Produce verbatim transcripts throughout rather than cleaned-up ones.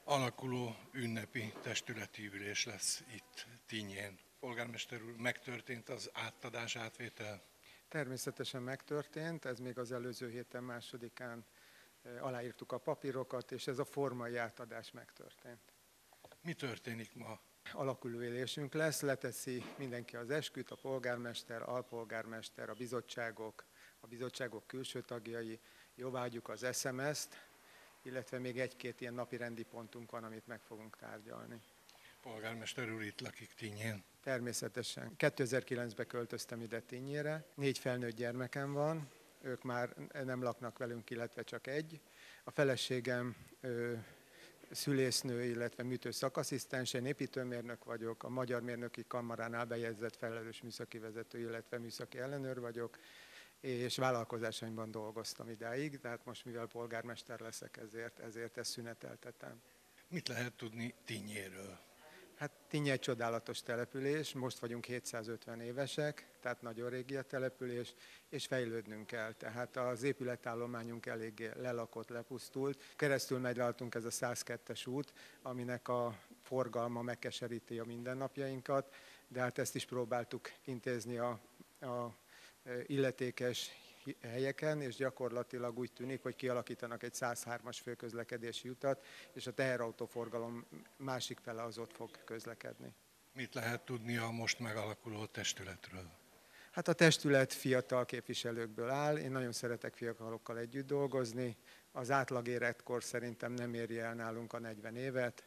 alakuló ünnepi testületi ülés lesz itt Tinnyén. Polgármester úr, megtörtént az átadás, átvétel? Természetesen megtörtént, ez még az előző héten másodikán aláírtuk a papírokat, és ez a formai átadás megtörtént. Mi történik ma? Alakuló ülésünk lesz, leteszi mindenki az esküt, a polgármester, alpolgármester, a bizottságok, a bizottságok külső tagjai, jóváhagyjuk az es em es-t, illetve még egy-két ilyen napi rendi pontunk van, amit meg fogunk tárgyalni. Polgármester úr itt lakik Tinnyén? Természetesen. kétezer-kilencben költöztem ide Tinnyére, négy felnőtt gyermekem van, ők már nem laknak velünk, illetve csak egy. A feleségem ö, szülésznő, illetve műtő szakasszisztens, én építőmérnök vagyok, a Magyar Mérnöki Kamaránál bejegyzett felelős műszaki vezető, illetve műszaki ellenőr vagyok, és vállalkozásaimban dolgoztam idáig, tehát most mivel polgármester leszek, ezért, ezért ezt szüneteltetem. Mit lehet tudni Tinnyéről? Hát Tinnye egy csodálatos település, most vagyunk hétszázötven évesek, tehát nagyon régi a település, és fejlődnünk kell. Tehát az épületállományunk eléggé lelakott, lepusztult. Keresztül megy rajtunk ez a száz kettes út, aminek a forgalma megkeseríti a mindennapjainkat, de hát ezt is próbáltuk intézni a, a illetékes helyeken, és gyakorlatilag úgy tűnik, hogy kialakítanak egy száz hármas főközlekedési utat, és a teherautóforgalom másik fele az ott fog közlekedni. Mit lehet tudni a most megalakuló testületről? Hát a testület fiatal képviselőkből áll, én nagyon szeretek fiatalokkal együtt dolgozni, az átlag életkor szerintem nem éri el nálunk a negyven évet.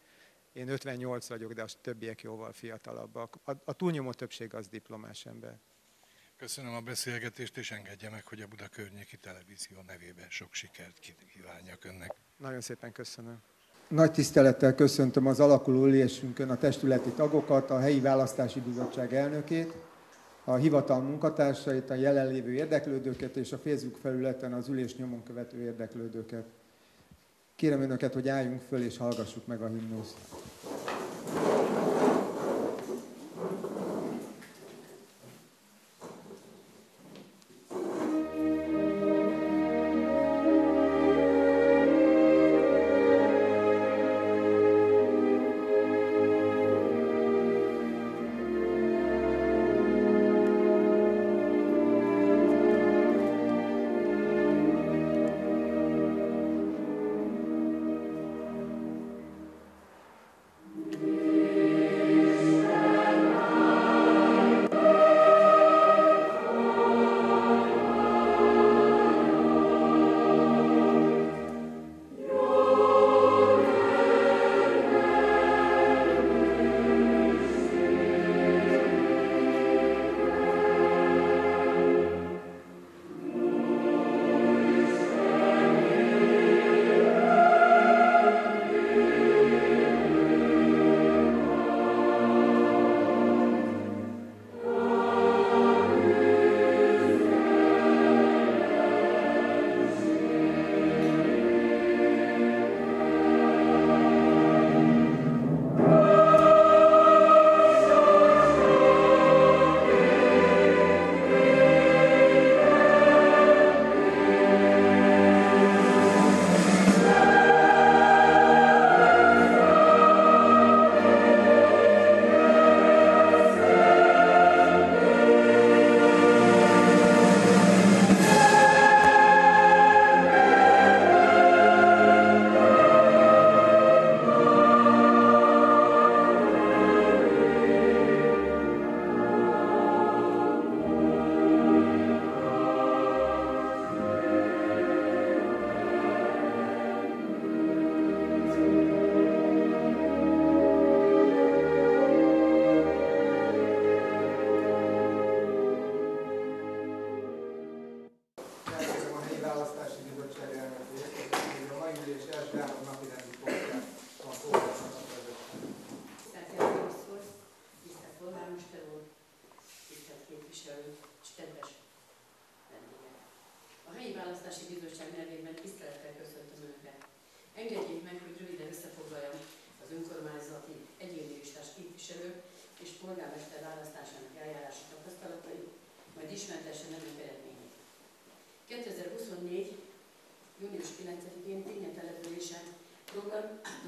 Én ötvennyolc vagyok, de a többiek jóval fiatalabbak. A, a túlnyomó többség az diplomás ember. Köszönöm a beszélgetést, és engedje meg, hogy a Buda Környéki Televízió nevében sok sikert kívánjak önnek. Nagyon szépen köszönöm. Nagy tisztelettel köszöntöm az alakuló ülésünkön a testületi tagokat, a helyi választási bizottság elnökét, a hivatal munkatársait, a jelenlévő érdeklődőket és a Facebook felületen az ülés nyomon követő érdeklődőket. Kérem önöket, hogy álljunk föl és hallgassuk meg a himnuszt.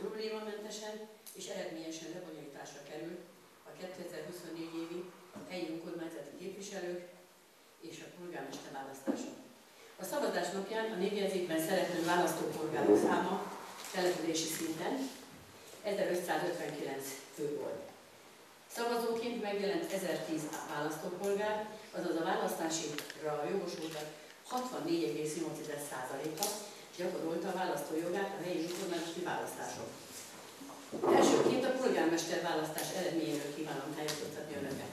problémamentesen és eredményesen lebonyolításra kerül a kétezer-huszonnégy évi helyi önkormányzati képviselők és a polgármester választása. A szavazás napján a négyjegyzékben szereplő választópolgárok száma települési szinten ezerötszázötvenkilenc fő volt. Szavazóként megjelent ezertíz választópolgár, azaz a választásra jogosultak hatvannégy egész nyolc százaléka gyakorolta a választójogát a helyi önkormányzati választáson. Elsőként a polgármester választás eredményéről kívánom tájékoztatni önöket.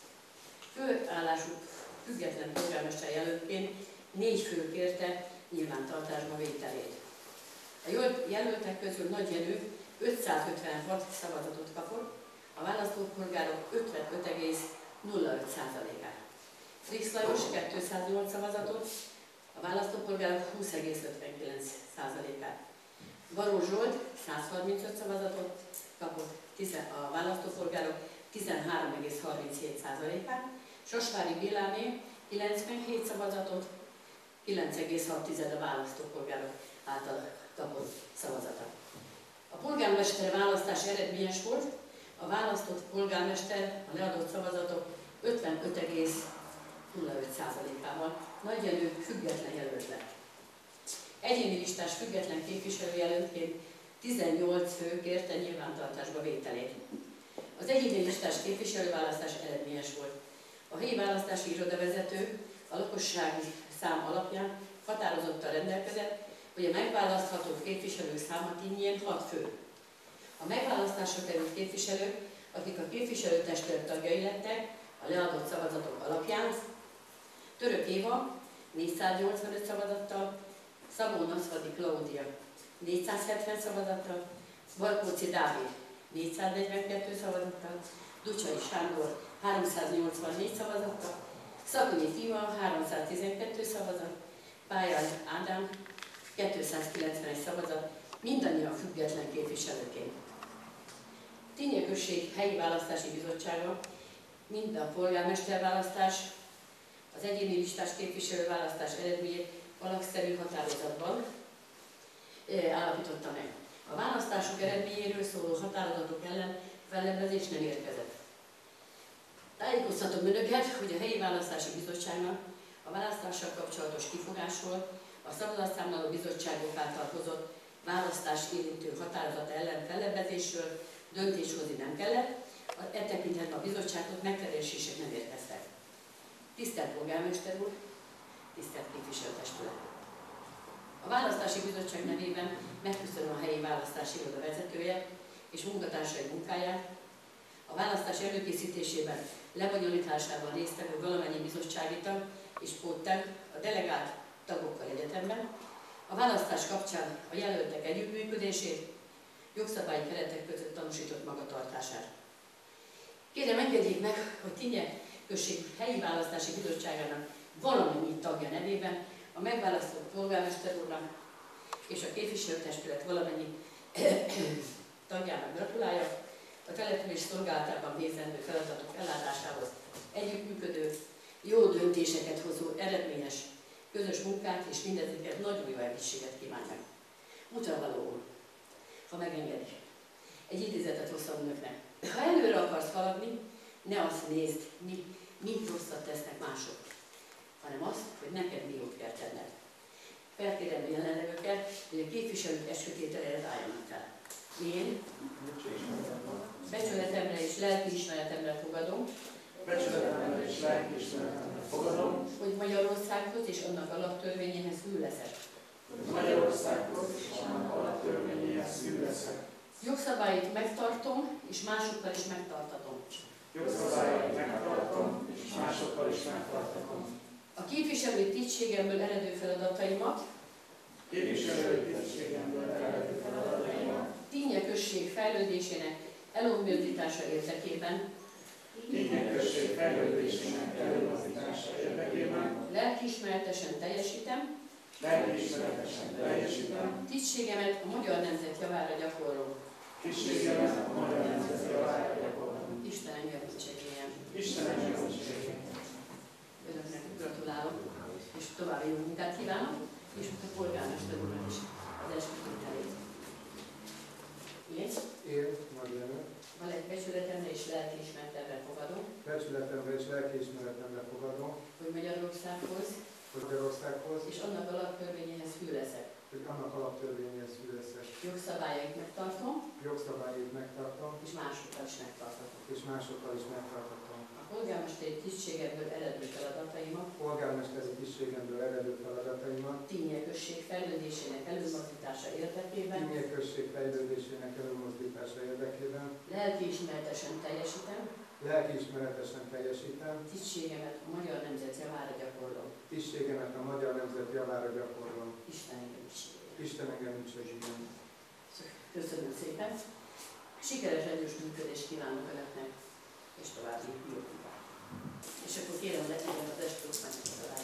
Főállású független polgármester jelöltként négy fő kérte nyilvántartásba vételét. A jelöltek közül Nagy Jenő ötszázötvenhat szavazatot kapott, a választópolgárok ötvenöt egész nulla öt százalékát. Frisz Lajos kétszáznyolc szavazatot, a választópolgárok húsz egész ötvenkilenc százalékát. Varó Zsolt százharmincöt szavazatot kapott, a választópolgárok tizenhárom egész harminchét százalékát. Sosvári Béláné kilencvenhét szavazatot, kilenc egész hat a választópolgárok által kapott szavazata. A polgármester választás eredményes volt, a választott polgármester a leadott szavazatok ötvenöt egész nulla öt százalékával Nagy Jenő független jelölt lett. Egyéni listás független képviselőjelöltként tizennyolc fő kérte nyilvántartásba vételét. Az egyéni listás képviselőválasztás eredményes volt. A helyi választási irodavezető a lakossági szám alapján határozottan rendelkezett, hogy a megválasztható képviselők száma tényleg hat fő. A megválasztásra került képviselők, akik a képviselőtestület tagjai lettek a leadott szavazatok alapján, Török Éva négyszáznyolcvanöt szavazattal, Szabó Naszvadi Klaudia négyszázhetven szavazattal, Barkóczy Dávid négyszáznegyvenkettő szavazattal, Ducsai Sándor háromszáznyolcvannégy szavazattal, Szabonyi Tima háromszáztizenkettő szavazat, Pályán Ádám kétszázkilencvenegy szavazat, mindannyian független képviselőként. Tinje község helyi választási bizottsága mind a polgármesterválasztás, az egyéni listás képviselőválasztás eredményét alakszerű határozatban állapította meg. A választások eredményéről szóló határozatok ellen fellebbezés nem érkezett. Tájékoztatom önöket, hogy a helyi választási bizottságnak a választással kapcsolatos kifogásról a szavazatszámláló bizottságok által hozott választás érintő határozat ellen fellebbezésről döntés hozni nem kellett, e tekintetben a bizottságok megkeresések nem érkeztek. Tisztelt polgármester úr, tisztelt képviselőtestület! A választási bizottság nevében megköszönöm a helyi választási iroda vezetője és munkatársai munkáját, a választás előkészítésében, lebonyolításában résztvevő valamennyi bizottsági tag és póttag, a delegált tagokkal egyetemben, a választás kapcsán a jelöltek együttműködését, jogszabályi keretek között tanúsított magatartását. Kérem, engedjék meg, hogy Tinje község helyi választási bizottságának valamennyi tagja nevében a megválasztott polgármester úrnak és a képviselőtestület valamennyi tagjának gratuláljak a település szolgálatában végzendő feladatok ellátásához együttműködő, jó döntéseket hozó, eredményes, közös munkát és mindezeket nagyon jó egészséget kívánják. Mutavaló úr, ha megengedik, egy idézetet hoztam önöknek. Ha előre akarsz haladni, ne azt nézd, mi, mi rosszat tesznek mások, hanem azt, hogy neked mi jót kell tenned. Felkérem jelenlevőket, hogy a képviselők eskütételére álljanak fel. Én becsületemre és lelkiismeretemre fogadom, becsületemre és lelkiismeretemre fogadom, hogy Magyarországhoz és annak alaptörvényéhez hű leszek. Magyarországhoz és annak alaptörvényéhez hű leszek. Jogszabályt megtartom, és másokkal is megtartatom. Jogszabályt megtartom, és másokkal is megtartatom. A képviselői tisztségemből eredő feladataimat, képviselői tisztségemből eredő feladataimat, Tinje község fejlődésének előmozdítása érdekében, Tinje község fejlődésének előmozdítása érdekében, lelkiismeretesen teljesítem, lelkiismeretesen teljesítem, tisztségemet a magyar nemzet javára gyakorlom. tisztségemet a magyar nemzet javára gyakorlom. Isten engem segítsen. Isten engem segítsen. Önöknek gratulálok, és további jó munkát kívánok, és a polgármester úrnak is az eskütételét. becsületemre és lelkiismeretemre fogadom, hogy Magyarországhoz hogy Magyarországhoz és annak alaptörvényéhez hű leszek. hogy annak alaptörvényhez hű leszek. Jogszabályait megtartom, Jogszabályait megtartom, és másokkal is megtartatom. és másokkal is megtartatom. A polgármesteri tisztségemből eredő feladataimat Polgármesteri tisztségemből eredő feladataimat Tinnye község fejlődésének előmozdítása érdekében Tinnye község fejlődésének előmozdítása érdekében lelkiismeretesen teljesítem, lelkiismeretesen teljesítem, tisztségemet a magyar nemzet javára gyakorlom. tisztségemet a magyar nemzet javára gyakorlom. Isten engem is segítsen. Isten engem is segítsen. Köszönöm szépen. Sikeres együtt működést kívánok Önöknek, és további jó munkát. És akkor kérem, legyen az estőszmányok a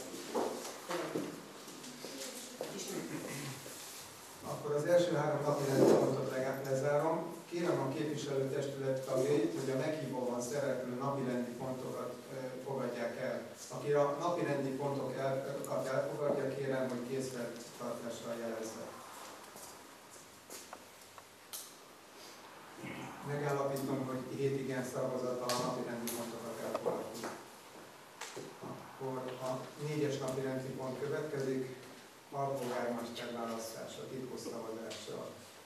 Akkor az első három napi rendi pontot lezárom. Kérem a képviselőtestület tagjait, hogy a meghívóban szereplő napirendi pontokat fogadják el. Aki a napirendi pontokat elfogadja, kérem, hogy készfeltartással jelezze. Megállapítom, hogy hét igen szavazattal a napirendi pontokat elfogadjuk. Akkor a négyes napirendi pont következik, alpolgármester választása, titkos szavazással.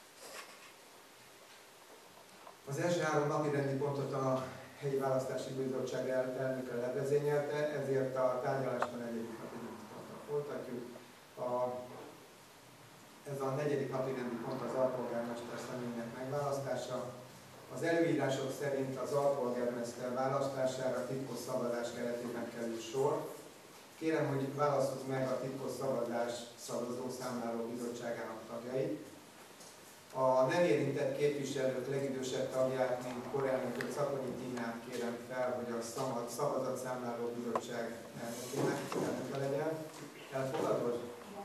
Az első három napirendi pontot a helyi választási bizottság el, elnöke levezényelte, ezért a tárgyalást a negyedik napirendi pontra folytatjuk. A, ez a negyedik napirendi pont az alpolgármester személynek megválasztása. Az előírások szerint az alpolgármester választására titkos szavazás keretében kerül sor. Kérem, hogy válasszuk meg a titkos szavazás szavazószámláló bizottságának tagjait. A nem érintett képviselők legidősebb tagját, mint korelnököt, Szakonyi Tínát kérem fel, hogy a szavazatszámláló bizottság elnökének elnöke legyen. Elfogadod?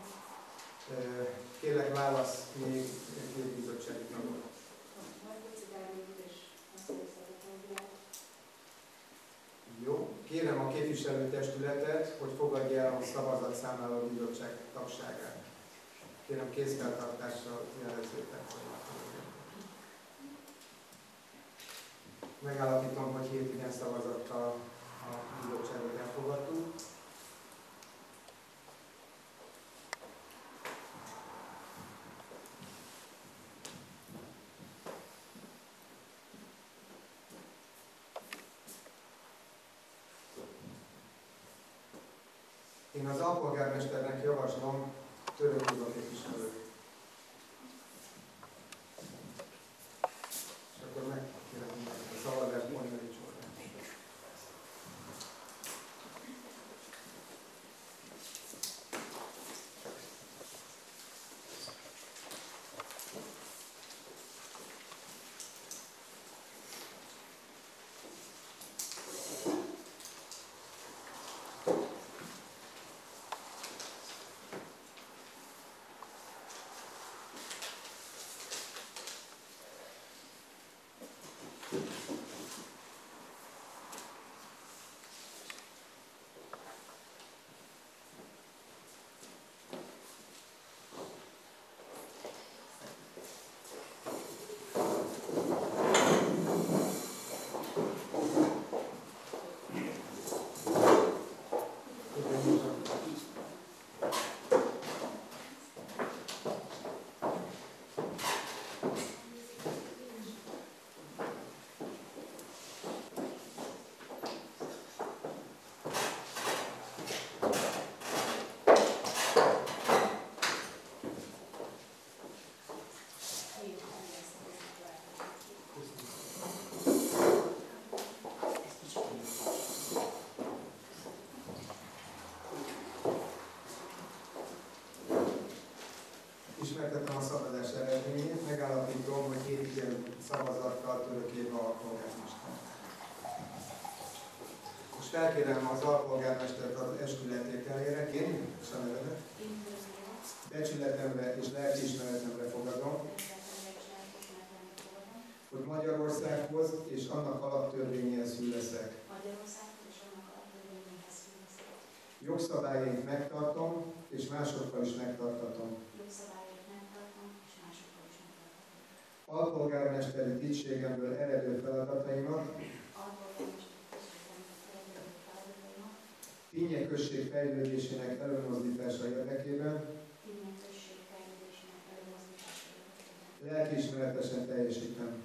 Kérlek, válasz még két bizottsági tagot. Jó. Kérem a képviselőtestületet, hogy fogadja el a szavazatszámláló bizottság tagságát. Kérem kézfeltartással jelezzétek. Megállapítom, hogy hét igen szavazattal a bizottságot elfogadtuk. Én az alpolgármesternek javaslom Török Gyula képviselőt. És akkor megkérem a szavazást mondani során. Ismertettem a szavazás eredményét, megállapítom, hogy hét igen szavazattal Török Éva alpolgármester. Most felkérem az alpolgármestert az esküdletételére, kérni, és a nevedet. Becsületemre és lelkiismeretemre fogadom, hogy Magyarországhoz és annak alaptörvényéhez hű leszek. Jogszabályait megtartom, és másokkal is megtartatom. Alpolgármesteri tisztségemből eredő feladataimat Tínje község fejlődésének előmozdítása érdekében lelkiismeretesen teljesítem.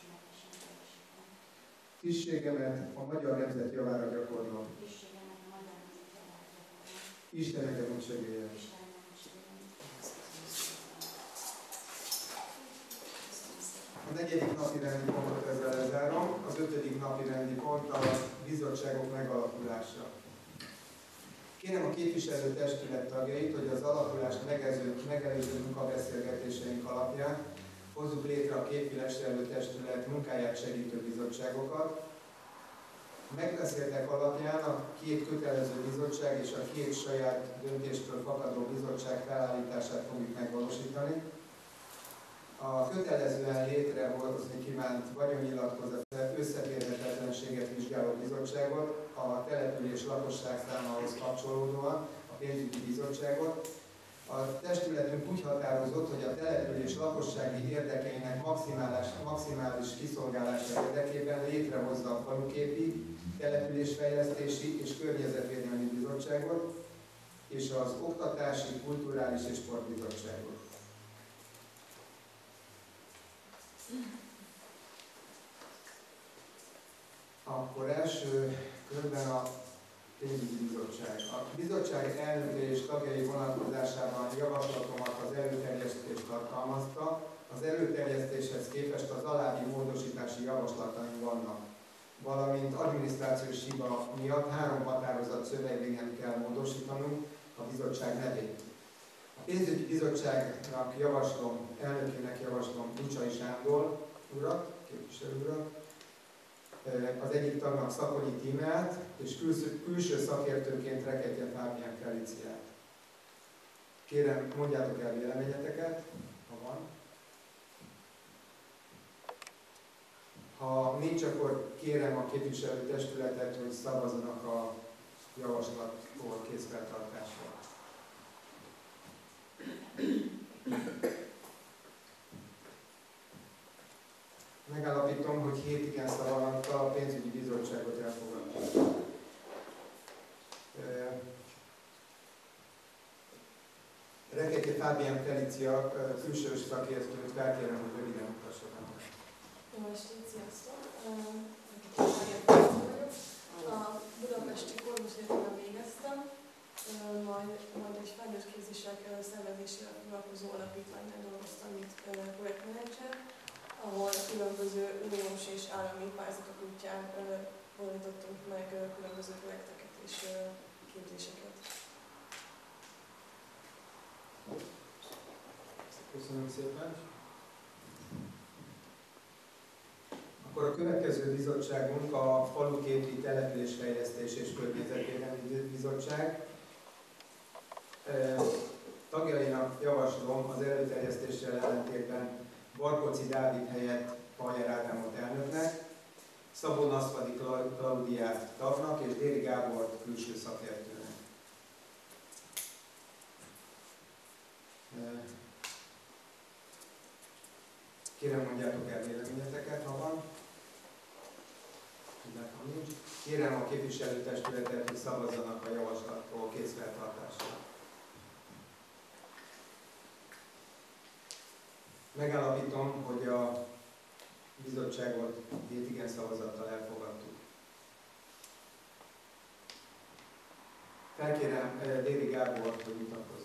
Tisztségemet a magyar nemzet javára gyakorlom. Isten nekem segélyen. A negyedik napi rendi pontot ezzel lezárom. Az ötödik napi rendi pont a bizottságok megalakulása. Kérem a képviselő testület tagjait, hogy az alakulást megelőző, megelőző munkabeszélgetéseink alapján hozzuk létre a képviselő testület munkáját segítő bizottságokat. A megbeszéltek alapján a két kötelező bizottság és a két saját döntéstől fakadó bizottság felállítását fogjuk megvalósítani. A kötelezően létrehozni kívánt vagyonnyilatkozat összeférhetetlenséget vizsgáló bizottságot, a település lakosság számához kapcsolódóan a pénzügyi bizottságot. A testületünk úgy határozott, hogy a település lakossági érdekeinek maximális, maximális kiszolgálása érdekében létrehozza a faluképi, településfejlesztési és környezetvédelmi bizottságot és az oktatási, kulturális és sportbizottságot. Akkor első körben a pénzügyi bizottság. A bizottság elnöke és tagjai vonatkozásában javaslatomat az előterjesztést tartalmazta. Az előterjesztéshez képest az alábbi módosítási javaslataim vannak, valamint adminisztrációs hiba miatt három határozat szövegében kell módosítanunk a bizottság nevét. A pénzügyi bizottságnak javaslom, elnökének javaslom Bucsai Sándor urat, képviselő urat, az egyik tagnak Szakonyi Tímeát, és külső, külső szakértőként Reketje Fábián Feliciát. Kérem, mondjátok el véleményeteket, ha van. Ha nincs, akkor kérem a képviselőtestületet, hogy szavazzanak a javaslatról készfeltartásra. Megállapítom, hogy hét igen szavazattal a pénzügyi bizottságot elfogadtuk. Reketje Fábián Felicia külsős szakértőt felkérem, hogy röviden mutassa be. Jó estét, sziasztok! A budapesti Kormus Egyetemen végeztem, majd, majd egy felnőttképzések szervezésével foglalkozó alapítványnál dolgoztam, mint projektmenedzser, ahol különböző uniós és állami pályázatok útján valósítottunk meg különböző projekteket és képzéseket. Köszönöm szépen! Akkor a következő bizottságunk a Faluképi Településfejlesztés és Környezetvédelmi Bizottság. Tagjainak javaslom az előterjesztéssel ellentétben Barkóczy Dávid helyett Pajer Ádámot elnöknek, Szabó Naszfadi Klaudiát tagnak és Déri Gábort külső szakértőnek. Kérem, mondjátok el véleményeteket, ha van. Ha nincs. Kérem a képviselőtestületet, hogy szavazzanak a javaslatról készfeltartásra. Megállapítom, hogy a bizottságot hét igen szavazattal elfogadtuk. Felkérem Déri Gábort, hogy mutatkozzon.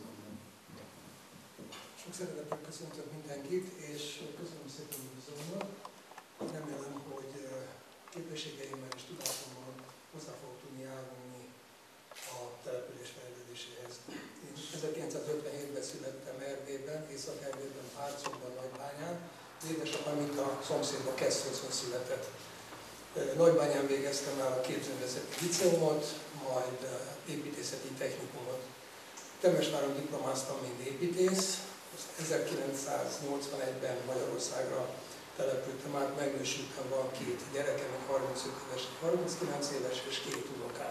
Sok szeretettel köszöntök mindenkit, és köszönöm szépen a bizonynak. Remélem, hogy képességeimmel és tudásommal hozzá fogok tudni járulni a település fejlődéséhez. Én ezerkilencszázötvenhétben születtem Erdélyben, Észak-Erdélyben, Párconban, Nagybányán. Az édesapám itt a szomszédban Keszthelyszön született. Nagybányán végeztem el a képzőművészeti liceumot, majd építészeti technikumot. Temesváron diplomáztam, mint építész. ezerkilencszáznyolcvanegyben Magyarországra települtem át, megnősültem, van két gyerekem, egy harmincöt éves, egy harminckilenc éves és két unokám.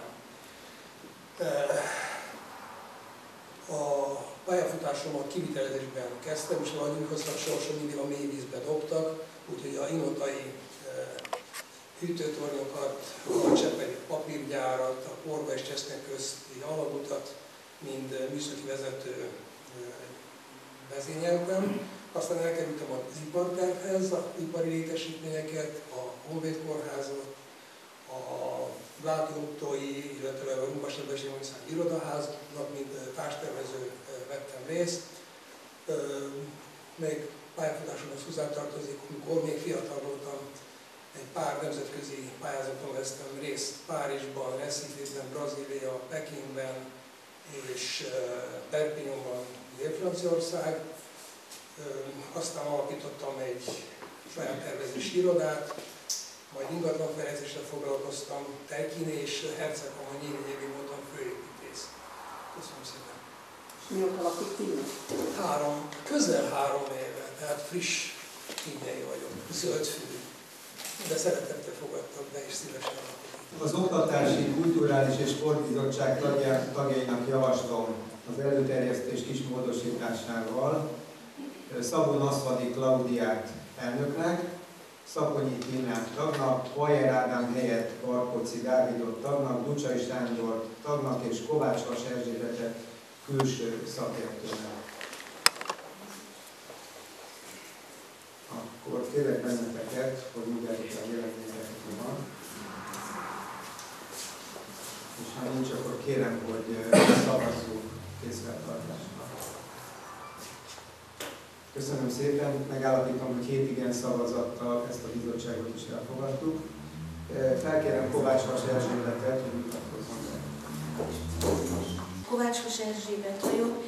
A pályafutásomat kivitelezésben kezdtem, és valahogy úgy hoztam sorsom, mindig a mély vízbe dobtak, úgyhogy a inotai hűtőtornyokat, a Csepeli papírgyárat, a Porga és Csesznek közti alagutat, mind műszaki vezető vezényeltem. Aztán elkerültem az ipartervhez, az ipari létesítményeket, a Honvéd kórházat, a látogatói, illetve a Rumbasnebesi Műszaki Irodaháznak, mint társtervező vettem részt. Még pályafutásomhoz hozzátartozik, amikor még fiatal voltam, egy pár nemzetközi pályázaton vesztem részt Párizsban, Recifében, Brazília, Pekingben és Perpignanban, Dél-Franciaország. Aztán alapítottam egy saját tervezési irodát, majd ingatlanfejlesztéssel foglalkoztam, Tekin és Herceghamar nyíri évig voltam főépítész. Köszönöm szépen. Mióta lakik Tinyi? Három, közel három éve, tehát friss Tinyei vagyok, zöldfülű. De szeretettel fogadtak be, és szívesen lakok. Az Oktatási, Kulturális és Sportbizottság tagjainak javaslom az előterjesztés kis módosításával Szabó Naszvadi Klaudiát elnöknek, Szaponyi Tínát tagnak, Bajer Ádám helyett Barkóczy Dávidot tagnak, Ducsai Sándor tagnak és Kovács Vas Erzsébetet külső szakértőnek. Akkor kérlek benneteket, hogy mindjárt a véleményeket van. És ha nincs, akkor kérem, hogy szavazzunk készfeltartásra. Köszönöm szépen, megállapítom, hogy hét igen szavazattal ezt a bizottságot is elfogadtuk. Felkérem Kovács Vas Erzsébetet, hogy mutatkozzon be. Kovács Vas Erzsébet vagyok,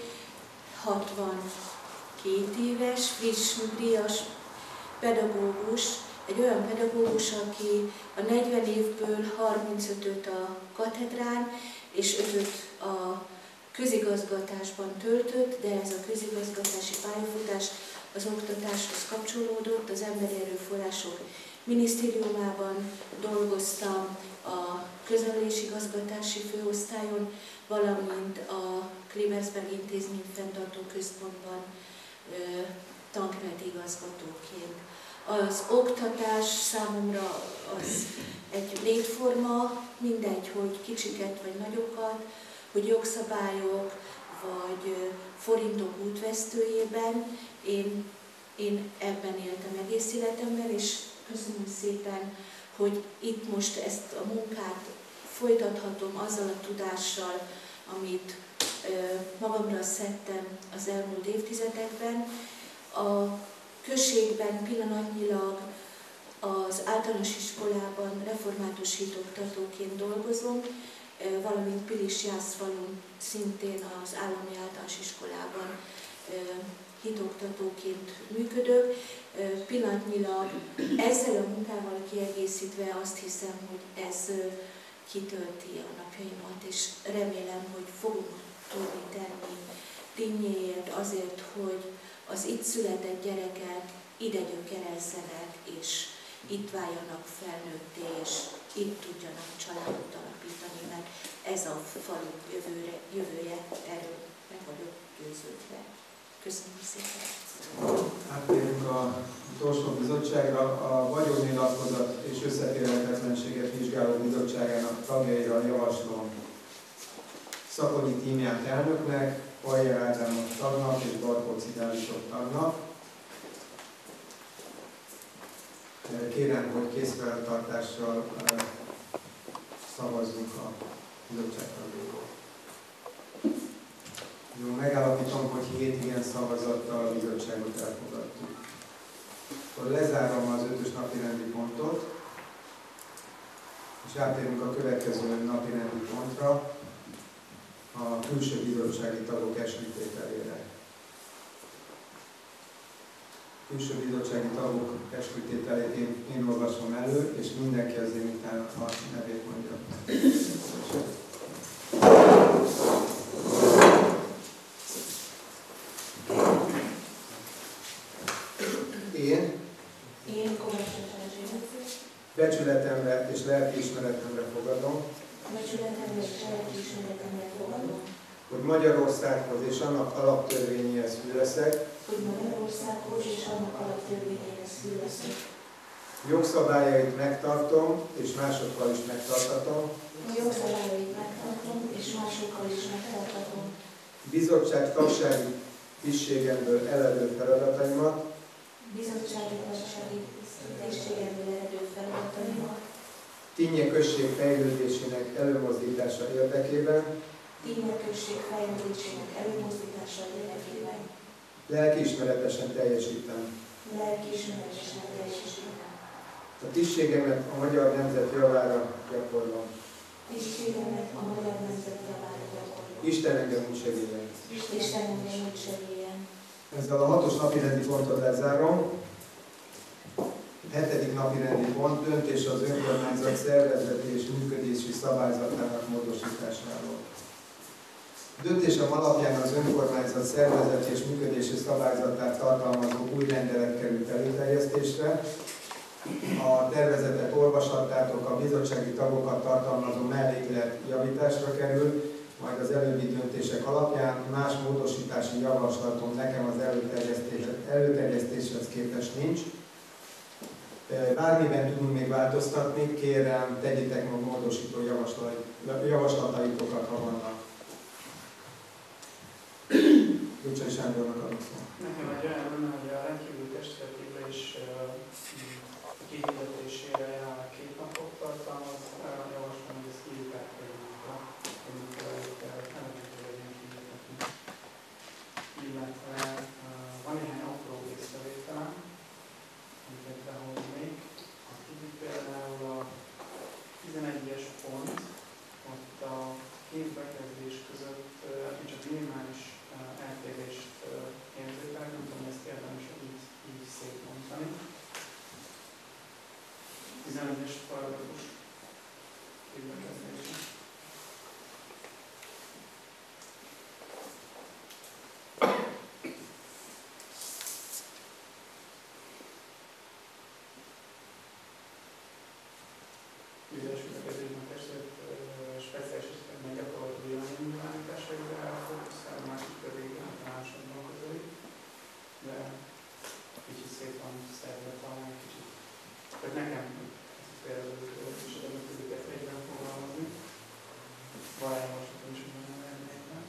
hatvankét éves, friss nyugdíjas pedagógus, egy olyan pedagógus, aki a negyven évből harmincötöt a katedrán és ötöt a közigazgatásban töltött, de ez a közigazgatási pályafutás az oktatáshoz kapcsolódott, az Emberi Erőforrások Minisztériumában dolgoztam, a köznevelési igazgatási főosztályon, valamint a Klebersberg Intézmény Fenntartó Központban tankredigazgatóként. Az oktatás számomra az egy létforma, mindegy, hogy kicsiket vagy nagyokat, hogy jogszabályok vagy forintok útvesztőjében, én, én ebben éltem egész életemben, és köszönöm szépen, hogy itt most ezt a munkát folytathatom azzal a tudással, amit ö, magamra szedtem az elmúlt évtizedekben. A községben pillanatnyilag az általános iskolában református hitoktatóként dolgozom, valamint Pilis Jászfalun szintén az állami általános iskolában hitoktatóként működök. Pillanatnyilag ezzel a munkával kiegészítve azt hiszem, hogy ez kitölti a napjaimat, és remélem, hogy fogunk tudni tenni Tinnyéért azért, hogy az itt született gyerekek ide gyökerezzenek, és itt váljanak felnőtté, és itt tudjanak családot alapítani, mert ez a falu jövőre, jövője, erről meg vagyok győződve. Köszönöm szépen! Áttérünk az utolsó bizottságra, a vagyonnyilatkozat és összeférhetetlenséget vizsgáló bizottságának tagjaira javaslom Szaponyi Tímját elnöknek, Bajer Ádámot tagnak és Barkóczy Dávidot tagnak. Kérem, hogy készfeltartással szavazzunk a bizottság tagjairól. Jó, megállapítom, hogy hét igen szavazattal a bizottságot elfogadtuk. Akkor lezárom az ötös napi rendi pontot, és átérünk a következő napi rendi pontra, a külső bizottsági tagok esküdtételére. Külső bizottsági tagok esküdtételét én, én olvasom elő, és mindenki az én után a nevét mondja. Én, Én Kovács Vas Erzsébet, becsületemre és lelkiismeretemre fogadom, becsületemre és lelkiismeretemre fogadom, hogy Magyarországhoz és annak alaptörvényéhez füleszek, hogy Magyarországhoz és annak alaptörvényéhez füleszek, Jogszabályait megtartom, és másokkal is megtartatom. Jogszabályait megtartom, és másokkal is megtartatom. Bizottság tagsági tisztségemből eredő feladataimat. Bizottsági tagsági tisztségemből eredő feladataimat. Tinnye község fejlődésének előmozdítása érdekében. Tinnye község fejlődésének előmozdítása érdekében. Lelkiismeretesen teljesítem. Lelkiismeretesen teljesítem. A tisztségemet a magyar nemzet javára gyakorlom. Tisztségemet a magyar nemzet javára gyakorlom. Isten engem úgy segélyen. Isten engem úgy segélyen. Ezzel a hatos napirendi pontot lezárom. Hetedik napirendi pont, döntés az önkormányzat szervezeti és működési szabályzatának módosításáról. Döntésem alapján az önkormányzat szervezeti és működési szabályzatát tartalmazó új rendelet került előterjesztésre. A tervezetet olvashattátok, a bizottsági tagokat tartalmazó melléklet javításra kerül, majd az előbbi döntések alapján más módosítási javaslatom nekem az előterjesztéshez képest nincs. Bármiben tudunk még változtatni, kérem, tegyétek meg módosító javaslataitokat, ha vannak. Lucsai Sándornak adok szó. Nekem egy olyan lenne, hogy a rendkívül testületébe is kihirdetésére jelenleg két napot tartalmaz, javaslom, hogy ezt hívjuk át egy napra, amikor eredetileg legyen kihirdetni. Illetve van néhány apró észrevételem, amiket behoznék. Az egyik például a tizenegyes pont, ott a két bekezdés között csak minimális eltérést érzékelek, nem tudom, ezt érdemes így, így szétmondani. tizenegyes paragrafus két bekezdése. Bizonyos bekezdésben a testület speciális esetben gyakorolt véleménynyilvánításaira fókuszál, a másik pedig általánosabban közelít, de kicsit szép van szerve talán kicsit. Tehát nekem ez például is a demokriziket egyben fogalmazni. Valójában is ugyan lennékben.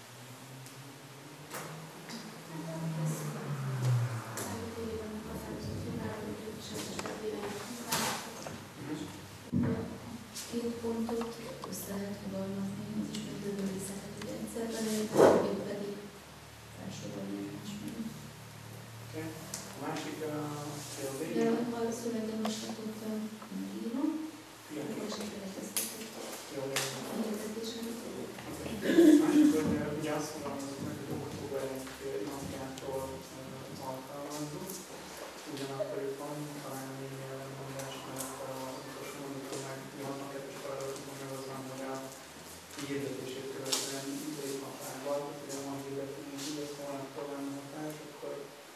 Két pontot össze lehet fogalmazni, az is pedig a részleti rendszerben, egyébként pedig felsorolni másmilyen. Oké. A másik a szélvény. De ha a szövegdemosított írom, akkor esetleg elkezdhetett Jó, a vezetésre. másik, hogy ugye azt fogalmazunk meg, hogy október egy napjától alkalmazzuk. Ugyanakkor itt van talán még ellenmondás, mert az utolsó mondatot meg hatvankettes paragrafusban meg az van, hogy a kihirdetését követően idei határban, ugye van hirdetünk, hogy ezt holnaptól lenne hatás, akkor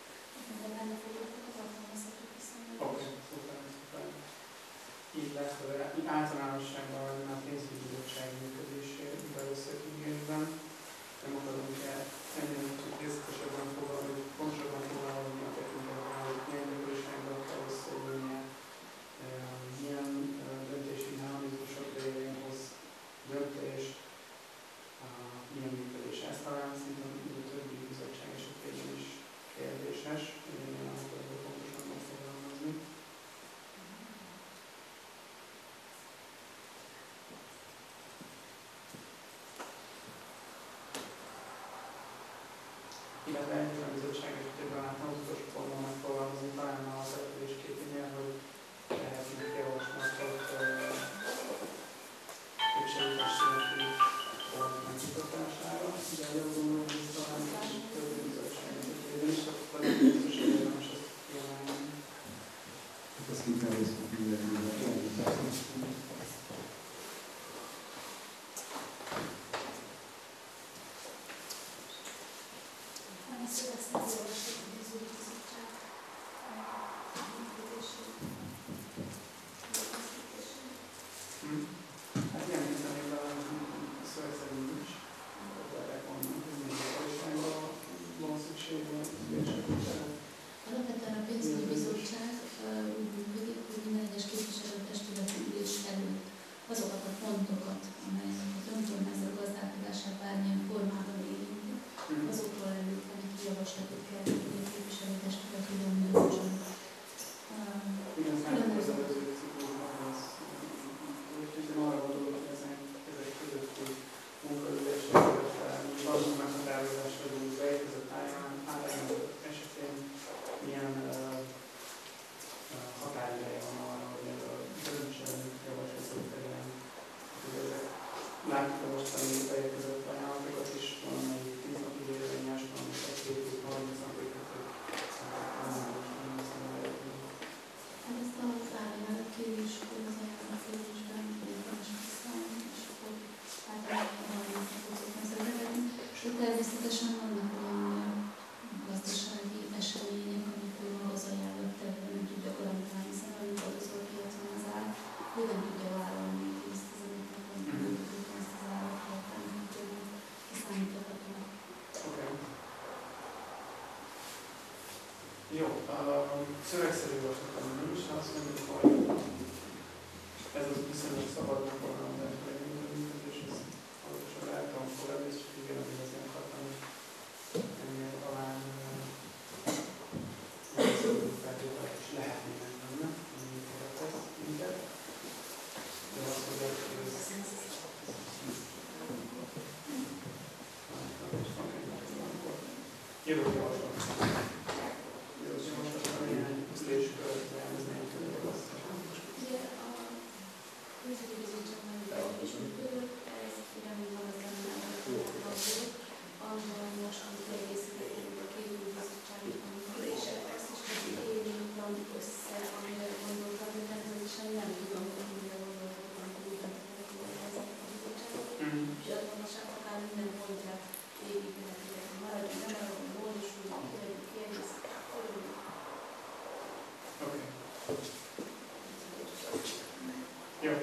oké, szuper, szuper. Illetve általánosságban a pénzügyi bizottság működésével összefüggésben nem akarunk-e ennél részletesebben fogalmazni, pontosabban fogalmazni a tekintetben, hogy milyen gyakoriságban kell összeülnie, milyen döntési mechanizmusok révén hoz döntést, milyen működés. Ez talán szerintem a többi bizottság esetében is kérdéses, hogy milyen alapokból pontosabban fogalmazni. Illetve egy olyan bizottság esetében láttam az utolsó pontban megfogalmazni, talán a szereplés képénél, hogy lehetnek javaslatot képviselőtestületi pont megnyitatására, de azt gondolom, hogy ez talán egy többi bizottság esetében is, akkor nem biztos, hogy érdemes ezt kiemelni. Ezt ki kell részt mindenkivel. Hát ilyen minden még a szöveg szerint is. Erre mondom, hogy minden gyakoriságban van szükség, van szükség. Alapvetően a pénzügyi bizottság úgy működik, hogy látjuk a mostani beérkezett ajánlatokat is, valamelyik tíz napig érvényes, valamelyik egy hétig, harminc napig, Hát ezt az állományok kérés, hogy az ajánlatfőzésben érdemes használni, és akkor általában harminc napot szoktam szervezni. És természetesen vannak olyan gazdasági események, amikor az ajánlattevő nem tudja garantálni, hiszen amikor az a piacon az áll, hogy nem tudja vállalni tíz-tizenöt napon belül, hogy ezt az állat tartani, számíthatatlan. Oké. Jó, a szövegszerű javaslatom nincs, azt mondjuk, hogy ez az viszonylag szabad megfogalmazás, de megműködés, és ez pontosan lehet, amikor ez csak igen, hogy azért akartam ennél talán feltételek is lehetnének benne, amit értesz minket. De azt mondják, hogy ez jövő javaslat. Jövő javaslat, néhány üléskör, elmezném tőle azt. Ugye a Nemzeti Bizottságban is működött, ez ugyanúgy van az emlően, ahol most kiegészítettünk a két új bizottsági üléseket, ezt is érinttem össze, amire gondoltam, de természetesen nem tudom, hogy mire gondoltam, hogy újra ezeket a bizottságokat. És azt mondanak, akár minden pontját építenek, hogy maradjon, nem maradjon, módosuljon, kiadjuk, kiegészítenek, körülünk. Oké. Jó.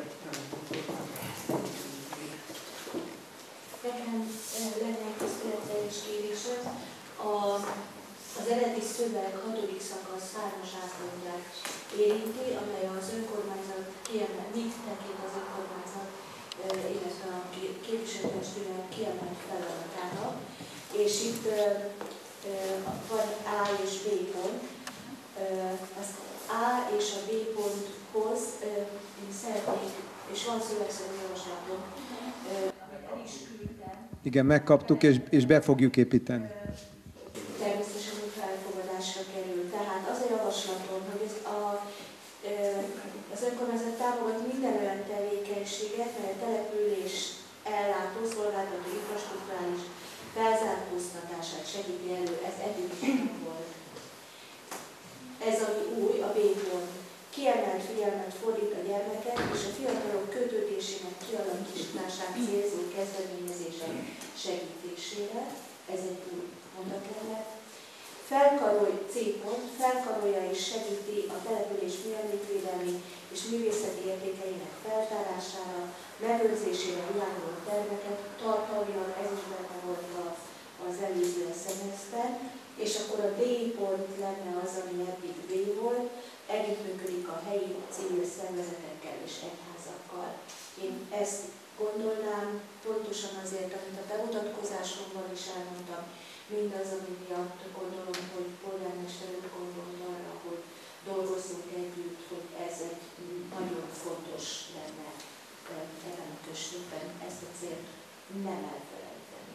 Nekem lenne egy közkeletteljes kérésem. Az eredeti szöveg hatodik szakasz hármas átpontját érinti, amely az önkormányzat kiemelt, mit tekint az önkormányzat, illetve a képviselőtestület kiemelt feladatának. És itt van A és B pont. Az A és a B ponthoz én szeretnék, és van szövegszerű javaslatom, el is küldtem. Igen, megkaptuk, és, és be fogjuk építeni. Természetesen, hogy felfogadásra kerül. Tehát az a javaslatom, hogy ez a, az önkormányzat támogat minden olyan tevékenységet, mely a település ellátó, szolgáltató infrastrukturális felzárkóztatását segíti elő. Ez eddig is nem volt. Ez ami új, a B pont. Kiemelt figyelmet fordít a gyermekek és a fiatalok kötődésének kialakítását célzó kezdeményezések segítésére. Ez egy új mondat lenne. Felkarolj, C pont, felkarolja és segíti a település műemlékvédelmi és művészeti értékeinek feltárására, megőrzésére irányuló terveket, tartalmilag ez is benne volt az előző szemeszben, és akkor a D pont lenne az, ami eddig B volt, együttműködik a helyi civil szervezetekkel és egyházakkal. Én ezt gondolnám pontosan azért, amit a bemutatkozásomban is elmondtam, mindaz, ami miatt gondolom, hogy polgármester úr gondol arra, hogy dolgozzunk együtt, hogy ez egy nagyon fontos lenne ebben a községben, ezt a célt nem elfelejteni.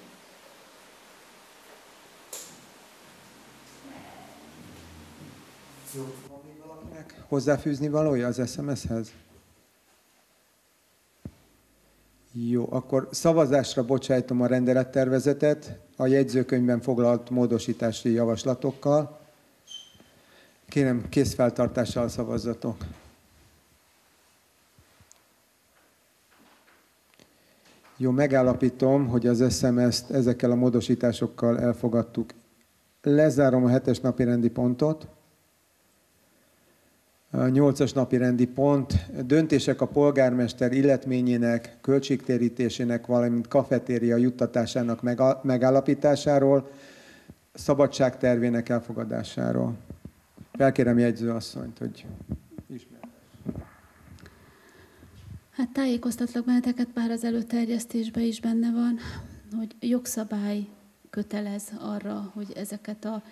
Jó. Van még valakinek hozzáfűzni valója az es em es-hez? Jó, akkor szavazásra bocsájtom a rendelettervezetet a jegyzőkönyvben foglalt módosítási javaslatokkal. Kérem, kézfeltartással szavazzatok. Jó, megállapítom, hogy az es em es-t ezekkel a módosításokkal elfogadtuk. Lezárom a hetes napi rendi pontot. A nyolcas napi rendi pont, döntések a polgármester illetményének, költségtérítésének, valamint kafetéria juttatásának megállapításáról, szabadságtervének elfogadásáról. Felkérem jegyzőasszonyt, hogy ismertesse. Hát tájékoztatlak benneteket, bár az előterjesztésben is benne van, hogy jogszabály kötelez arra, hogy ezeket a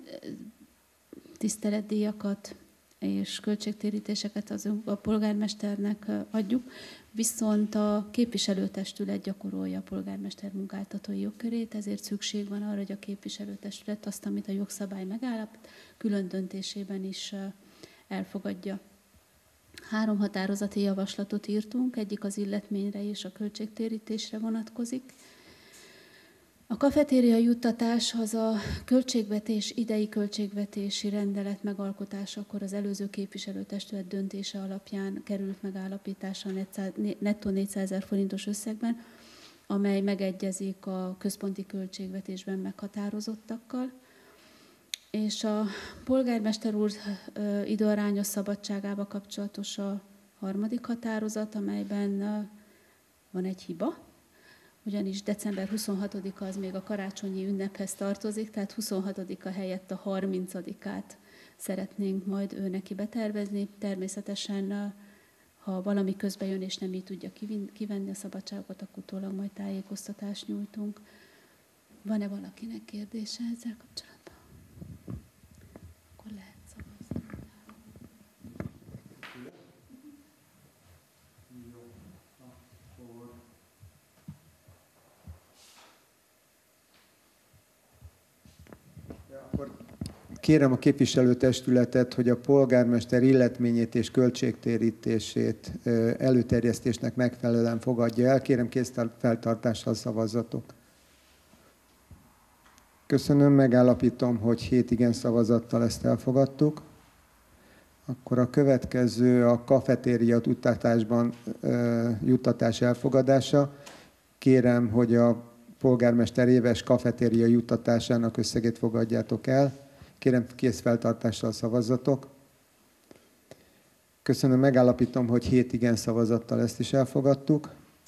tiszteletdíjakat és költségtérítéseket az a polgármesternek adjuk, viszont a képviselőtestület gyakorolja a polgármester munkáltatói jogkörét, ezért szükség van arra, hogy a képviselőtestület azt, amit a jogszabály megállapít, külön döntésében is elfogadja. Három határozati javaslatot írtunk, egyik az illetményre és a költségtérítésre vonatkozik. A kafetéria juttatás az a költségvetés, idei költségvetési rendelet megalkotásakor az előző képviselőtestület döntése alapján került megállapításra nettó négyszázezer forintos összegben, amely megegyezik a központi költségvetésben meghatározottakkal. És a polgármester úr időarányos szabadságába kapcsolatos a harmadik határozat, amelyben van egy hiba, ugyanis december huszonhatodika az még a karácsonyi ünnephez tartozik, tehát huszonhatodika helyett a harmincadikát szeretnénk majd ő neki betervezni. Természetesen, ha valami közbe jön és nem így tudja kivenni a szabadságot, akkor utólag majd tájékoztatást nyújtunk. Van-e valakinek kérdése ezzel kapcsolatban? Akkor lehet szavazni. Kérem a képviselőtestületet, hogy a polgármester illetményét és költségtérítését előterjesztésnek megfelelően fogadja el. Kérem kézfeltartással szavazzatok. Köszönöm, megállapítom, hogy hét igen szavazattal ezt elfogadtuk. Akkor a következő a kafetéria juttatásban juttatás elfogadása. Kérem, hogy a polgármester éves kafetéria juttatásának összegét fogadjátok el. Kérem, kézfeltartással szavazzatok. Köszönöm, megállapítom, hogy hét igen szavazattal ezt is elfogadtuk.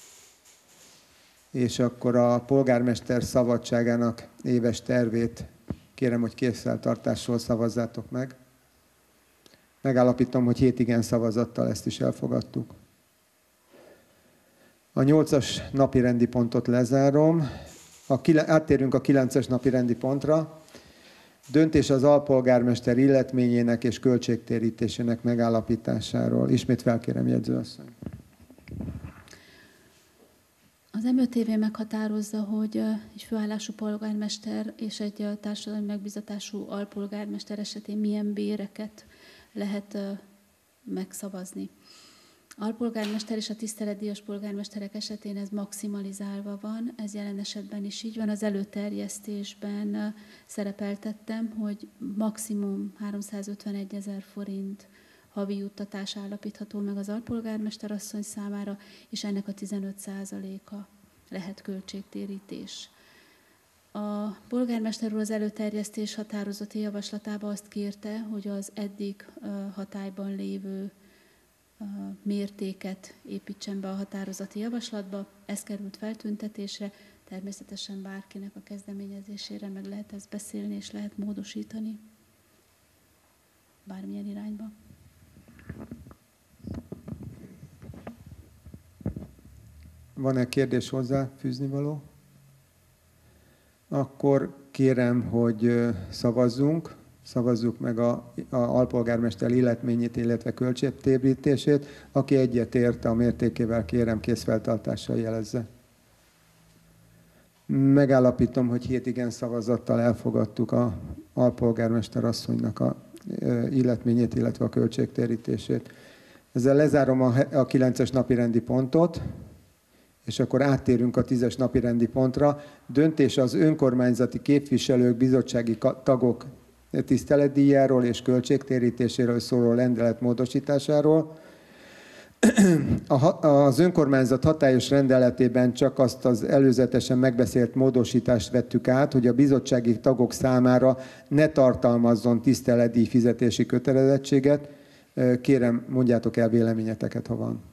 És akkor a polgármester szabadságának éves tervét kérem, hogy kézfeltartással szavazzátok meg. Megállapítom, hogy hét igen szavazattal ezt is elfogadtuk. A nyolcas napi rendi pontot lezárom. A, áttérünk a kilences napi rendi pontra. Döntés az alpolgármester illetményének és költségtérítésének megállapításáról. Ismét felkérem, jegyzőasszony. Az em ö té vé meghatározza, hogy egy főállású polgármester és egy társadalmi megbízatású alpolgármester esetén milyen béreket lehet megszavazni. Alpolgármester és a tiszteletdíjas polgármesterek esetén ez maximalizálva van, ez jelen esetben is így van. Az előterjesztésben szerepeltettem, hogy maximum háromszázötvenegy ezer forint havi juttatás állapítható meg az alpolgármester asszony számára, és ennek a tizenöt százaléka lehet költségtérítés. A polgármester úr az előterjesztés határozati javaslatában azt kérte, hogy az eddig hatályban lévő mértéket építsen be a határozati javaslatba. Ez került feltüntetésre, természetesen bárkinek a kezdeményezésére meg lehet ezt beszélni, és lehet módosítani bármilyen irányba. Van-e kérdés hozzá, fűzni való? Akkor kérem, hogy szavazzunk. Szavazzuk meg a, a alpolgármester illetményét, illetve költségtérítését. Aki egyetért a mértékével, kérem kézfeltartással jelezze. Megállapítom, hogy hét igen szavazattal elfogadtuk a alpolgármester asszonynak a illetményét, illetve a költségtérítését. Ezzel lezárom a, a kilences napi rendi pontot, és akkor áttérünk a tízes napi rendi pontra. Döntés az önkormányzati képviselők, bizottsági tagok tiszteletdíjáról és költségtérítéséről szóló rendelet módosításáról. Az önkormányzat hatályos rendeletében csak azt az előzetesen megbeszélt módosítást vettük át, hogy a bizottsági tagok számára ne tartalmazzon tiszteletdíj fizetési kötelezettséget. Kérem, mondjátok el véleményeteket, ha van.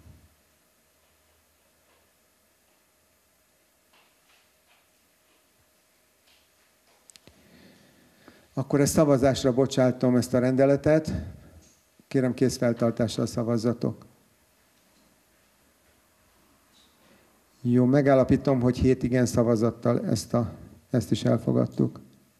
Akkor ezt szavazásra bocsátom, ezt a rendeletet. Kérem, kézfeltartással szavazzatok. Jó, megállapítom, hogy hét igen szavazattal ezt, a, ezt is elfogadtuk.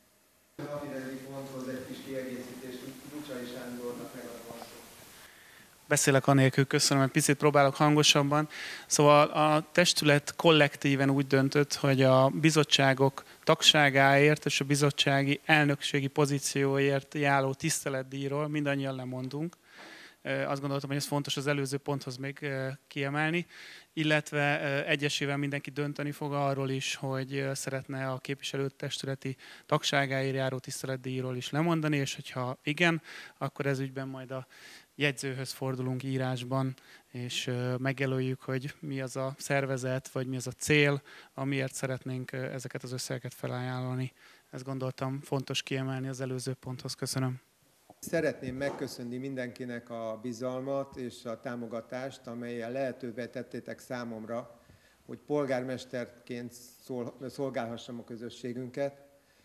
Beszélek anélkül, köszönöm, egy picit próbálok hangosabban. Szóval a testület kollektíven úgy döntött, hogy a bizottságok tagságáért és a bizottsági elnökségi pozícióért járó tiszteletdíjról mindannyian lemondunk. azt gondoltam, hogy ez fontos az előző ponthoz még kiemelni, illetve egyesével mindenki dönteni fog arról is, hogy szeretne a képviselőtestületi tagságáért járó tiszteletdíjról is lemondani, és hogyha igen, akkor ez ügyben majd a jegyzőhöz fordulunk írásban, és megjelöljük, hogy mi az a szervezet, vagy mi az a cél, amiért szeretnénk ezeket az összegeket felajánlani. Ezt gondoltam fontos kiemelni az előző ponthoz. Köszönöm. Szeretném megköszönni mindenkinek a bizalmat és a támogatást, amellyel lehetővé tettétek számomra, hogy polgármesterként szolgálhassam a közösségünket.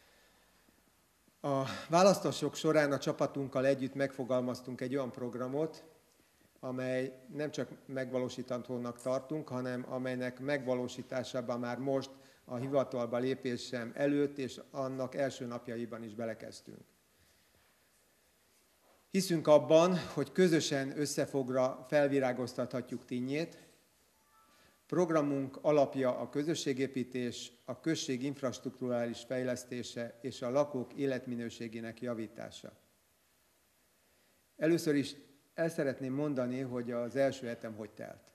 A választások során a csapatunkkal együtt megfogalmaztunk egy olyan programot, amely nem csak megvalósíthatónak tartunk, hanem amelynek megvalósításában már most a hivatalba lépésem előtt és annak első napjaiban is belekezdtünk. Hiszünk abban, hogy közösen összefogva felvirágoztathatjuk Tinnyét. Programunk alapja a közösségépítés, a község infrastrukturális fejlesztése és a lakók életminőségének javítása. Először is el szeretném mondani, hogy az első hetem hogy telt.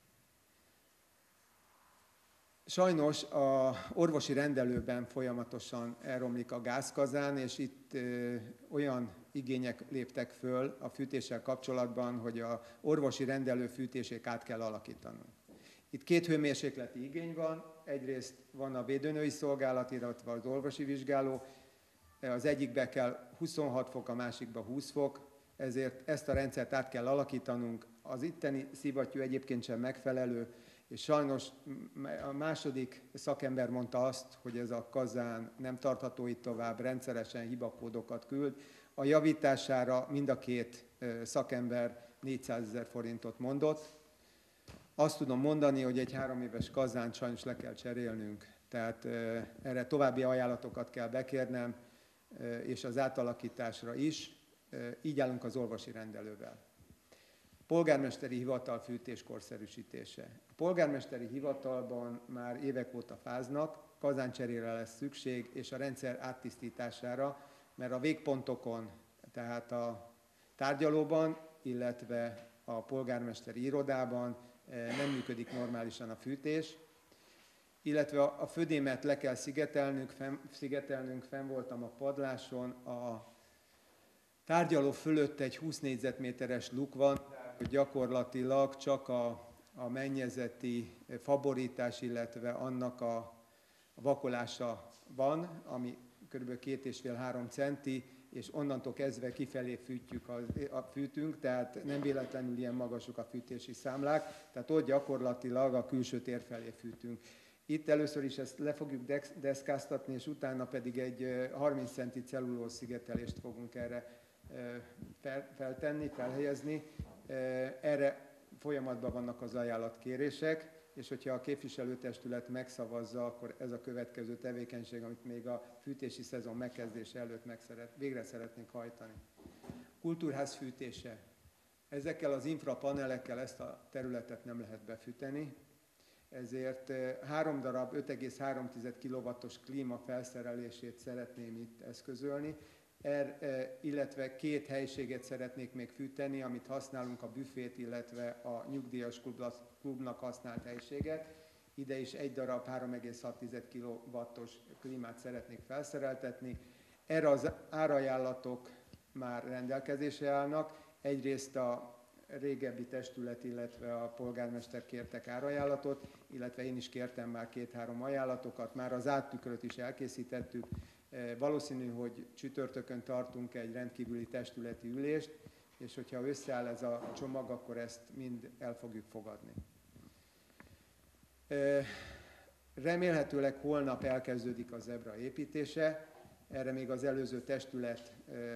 Sajnos az orvosi rendelőben folyamatosan elromlik a gázkazán, és itt ö, olyan igények léptek föl a fűtéssel kapcsolatban, hogy az orvosi rendelő fűtését át kell alakítanunk. Itt két hőmérsékleti igény van, egyrészt van a védőnői szolgálat, illetve az orvosi vizsgáló, az egyikbe kell huszonhat fok, a másikba húsz fok, ezért ezt a rendszert át kell alakítanunk. Az itteni szivattyú egyébként sem megfelelő, és sajnos a második szakember mondta azt, hogy ez a kazán nem tartható itt tovább, rendszeresen hibakódokat küld. A javítására mind a két szakember négyszázezer forintot mondott. Azt tudom mondani, hogy egy három éves kazánt sajnos le kell cserélnünk, tehát erre további ajánlatokat kell bekérnem, és az átalakításra is. Így állunk az orvosi rendelővel. Polgármesteri hivatal fűtés korszerűsítése. A polgármesteri hivatalban már évek óta fáznak, kazáncserére lesz szükség, és a rendszer áttisztítására, mert a végpontokon, tehát a tárgyalóban, illetve a polgármesteri irodában nem működik normálisan a fűtés, illetve a födémet le kell szigetelnünk, fenn, szigetelnünk, fenn voltam a padláson, a tárgyaló fölött egy húsz négyzetméteres luk van, hogy gyakorlatilag csak a, a mennyezeti faborítás, illetve annak a vakolása van, ami kb. két és fél három centi, és onnantól kezdve kifelé fűtjük a, a fűtünk, tehát nem véletlenül ilyen magasok a fűtési számlák, tehát ott gyakorlatilag a külső tér felé fűtünk. Itt először is ezt le fogjuk deszkáztatni, és utána pedig egy harminc centi cellulóz szigetelést fogunk erre feltenni, felhelyezni. Erre folyamatban vannak az ajánlatkérések, és hogyha a képviselőtestület megszavazza, akkor ez a következő tevékenység, amit még a fűtési szezon megkezdése előtt meg szeret, végre szeretnénk hajtani. Kultúrház fűtése. Ezekkel az infrapanelekkel ezt a területet nem lehet befűteni, ezért három darab öt egész három kilowattos klíma felszerelését szeretném itt eszközölni, er, illetve két helyiséget szeretnék még fűteni, amit használunk, a büfét, illetve a nyugdíjas klubnak használt helyiséget. Ide is egy darab három egész hat kilowattos klímát szeretnék felszereltetni. Erre az árajánlatok már rendelkezésre állnak. Egyrészt a régebbi testület, illetve a polgármester kértek árajánlatot, illetve én is kértem már két-három ajánlatokat, már az áttükröt is elkészítettük. Valószínű, hogy csütörtökön tartunk egy rendkívüli testületi ülést, és hogyha összeáll ez a csomag, akkor ezt mind el fogjuk fogadni. Remélhetőleg holnap elkezdődik a zebra építése, erre még az előző testület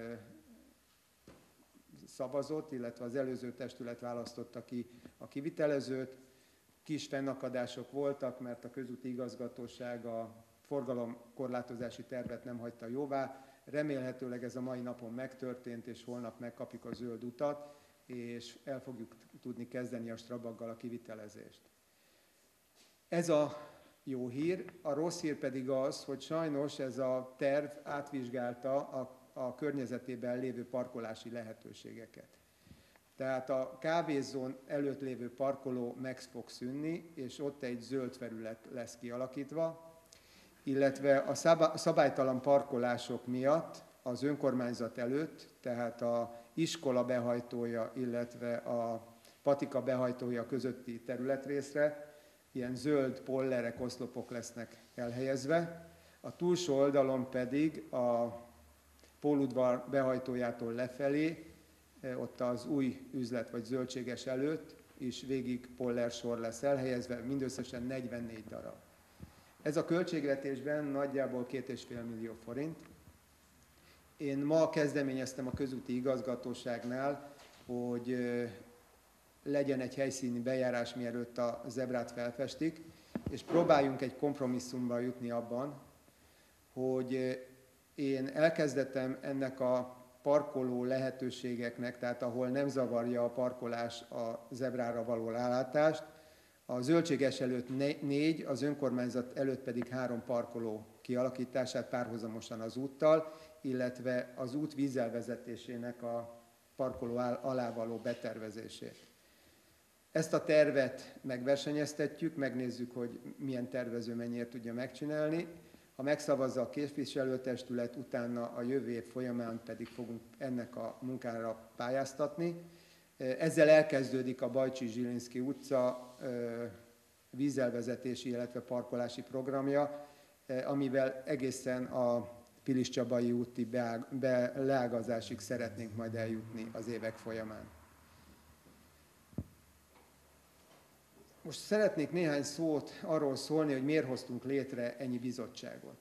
szavazott, illetve az előző testület választotta ki a kivitelezőt. Kis fennakadások voltak, mert a közúti igazgatóság a forgalomkorlátozási tervet nem hagyta jóvá. Remélhetőleg ez a mai napon megtörtént, és holnap megkapjuk a zöld utat, és el fogjuk tudni kezdeni a Strabaggal a kivitelezést. Ez a jó hír. A rossz hír pedig az, hogy sajnos ez a terv átvizsgálta a, a környezetében lévő parkolási lehetőségeket. Tehát a kávézón előtt lévő parkoló meg fog szűnni, és ott egy zöld felület lesz kialakítva, illetve a szabálytalan parkolások miatt az önkormányzat előtt, tehát a iskola behajtója, illetve a patika behajtója közötti területrészre ilyen zöld pollerek, oszlopok lesznek elhelyezve. A túlsó oldalon pedig a Póludvar behajtójától lefelé, ott az új üzlet vagy zöldséges előtt is végig pollersor lesz elhelyezve, mindösszesen negyvennégy darab. Ez a költségvetésben nagyjából két és fél millió forint. Én ma kezdeményeztem a közúti igazgatóságnál, hogy legyen egy helyszíni bejárás, mielőtt a zebrát felfestik, és próbáljunk egy kompromisszumra jutni abban, hogy én elkezdettem ennek a parkoló lehetőségeknek, tehát ahol nem zavarja a parkolás a zebrára való rálátást, a zöldséges előtt négy, az önkormányzat előtt pedig három parkoló kialakítását párhuzamosan az úttal, illetve az út vízelvezetésének a parkoló alá való betervezését. Ezt a tervet megversenyeztetjük, megnézzük, hogy milyen tervező mennyire tudja megcsinálni. Ha megszavazza a képviselőtestület, utána a jövő év folyamán pedig fogunk ennek a munkára pályáztatni. Ezzel elkezdődik a Bajcsy-Zsilinszky utca vízelvezetési, illetve parkolási programja, amivel egészen a Pilis-Csabai úti be, leágazásig szeretnénk majd eljutni az évek folyamán. Most szeretnék néhány szót arról szólni, hogy miért hoztunk létre ennyi bizottságot.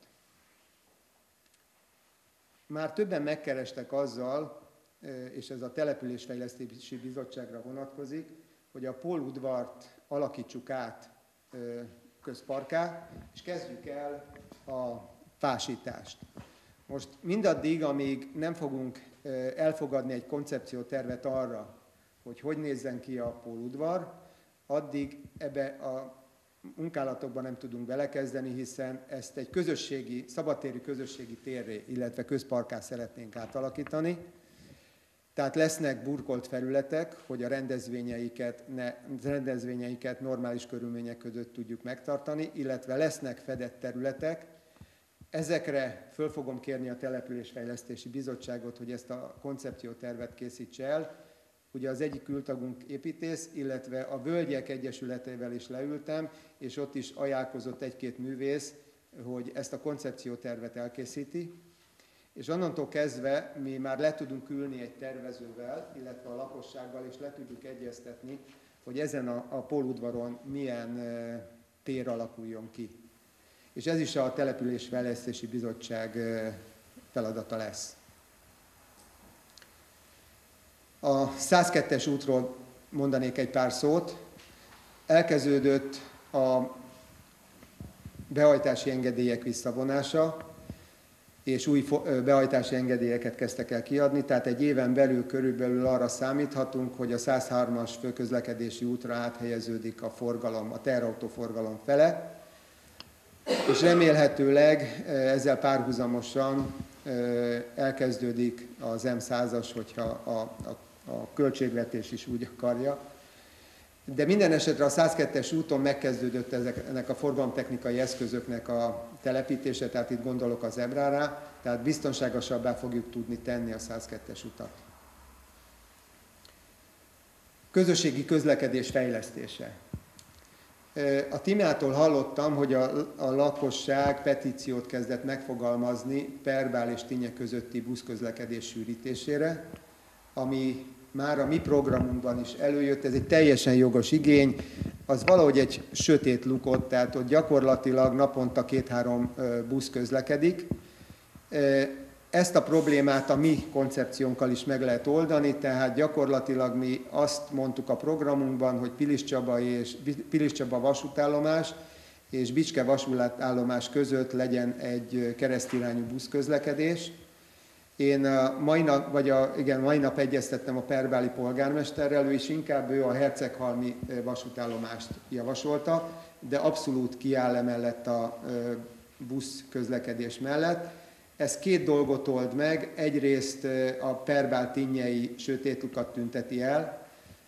Már többen megkerestek azzal, és ez a Településfejlesztési Bizottságra vonatkozik, hogy a Póludvart alakítsuk át közparkká, és kezdjük el a fásítást. Most mindaddig, amíg nem fogunk elfogadni egy koncepciótervet arra, hogy hogy nézzen ki a Póludvar, addig ebbe a munkálatokban nem tudunk belekezdeni, hiszen ezt egy közösségi, szabadtéri közösségi térré, illetve közparkká szeretnénk átalakítani. Tehát lesznek burkolt felületek, hogy a rendezvényeiket, ne, rendezvényeiket normális körülmények között tudjuk megtartani, illetve lesznek fedett területek. Ezekre föl fogom kérni a Településfejlesztési Bizottságot, hogy ezt a koncepciótervet készítse el. Ugye az egyik ültagunk építész, illetve a Völgyek Egyesületével is leültem, és ott is ajánlkozott egy-két művész, hogy ezt a koncepciótervet elkészíti. És onnantól kezdve mi már le tudunk ülni egy tervezővel, illetve a lakossággal, és le tudjuk egyeztetni, hogy ezen a, a Póludvaron milyen e, tér alakuljon ki. És ez is a Településfejlesztési Bizottság e, feladata lesz. A százkettes útról mondanék egy pár szót. Elkezdődött a behajtási engedélyek visszavonása, és új behajtási engedélyeket kezdtek el kiadni, tehát egy éven belül körülbelül arra számíthatunk, hogy a száz hármas főközlekedési útra áthelyeződik a forgalom, a teherautóforgalom fele, és remélhetőleg ezzel párhuzamosan elkezdődik az M százas, hogyha a, a, a költségvetés is úgy akarja. De minden esetre a százkettes úton megkezdődött ezek, ennek a forgalomtechnikai eszközöknek a telepítése, tehát itt gondolok az zebrára, tehát biztonságosabbá fogjuk tudni tenni a százkettes utat. Közösségi közlekedés fejlesztése. A Tímeától hallottam, hogy a, a lakosság petíciót kezdett megfogalmazni Perbál és Tinye közötti buszközlekedés sűrítésére, ami már a mi programunkban is előjött, ez egy teljesen jogos igény, az valahogy egy sötét lukot, tehát ott gyakorlatilag naponta két-három busz közlekedik. Ezt a problémát a mi koncepciónkkal is meg lehet oldani, tehát gyakorlatilag mi azt mondtuk a programunkban, hogy Pilis-Csaba és Pilis-Csaba vasútállomás és Bicske vasútállomás között legyen egy keresztirányú buszközlekedés. Én mai nap, vagy a, igen, mai nap egyeztettem a perbáli polgármesterrel, ő is inkább ő a Herceghalmi vasútállomást javasolta, de abszolút kiáll emellett a busz közlekedés mellett. Ez két dolgot old meg, egyrészt a perbál-tinnyei sötét lukat tünteti el,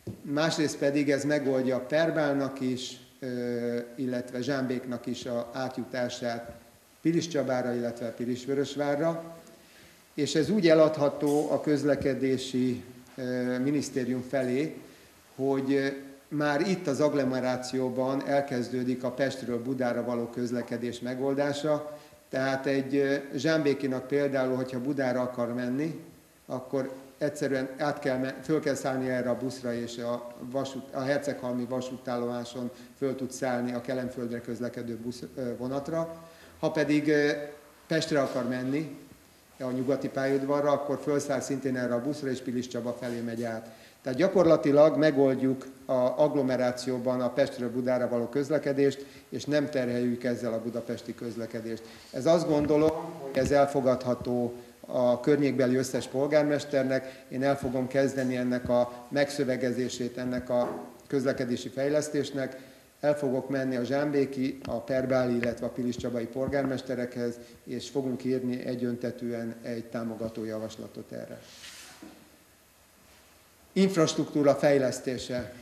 Másrészt pedig ez megoldja Perbálnak is, illetve Zsámbéknak is a átjutását Piliscsabára, illetve Pilisvörösvárra, és ez úgy eladható a közlekedési minisztérium felé, hogy már itt az agglomerációban elkezdődik a Pestről Budára való közlekedés megoldása, tehát egy zsámbékinak például, hogyha Budára akar menni, akkor egyszerűen át kell, föl kell szállni erre a buszra, és a, vasút, a Herceghalmi vasútállomáson föl tud szállni a Kelenföldre közlekedő busz, vonatra. Ha pedig Pestre akar menni, a nyugati pályaudvarra, akkor felszáll szintén erre a buszra, és Piliscsaba felé megy át. Tehát gyakorlatilag megoldjuk a agglomerációban a Pestről Budára való közlekedést, és nem terheljük ezzel a budapesti közlekedést. Ez azt gondolom, hogy ez elfogadható a környékbeli összes polgármesternek. Én el fogom kezdeni ennek a megszövegezését, ennek a közlekedési fejlesztésnek. El fogok menni a zsámbéki, a perbáli, illetve a piliscsabai polgármesterekhez, és fogunk írni egyöntetűen egy támogató javaslatot erre. Infrastruktúra fejlesztése.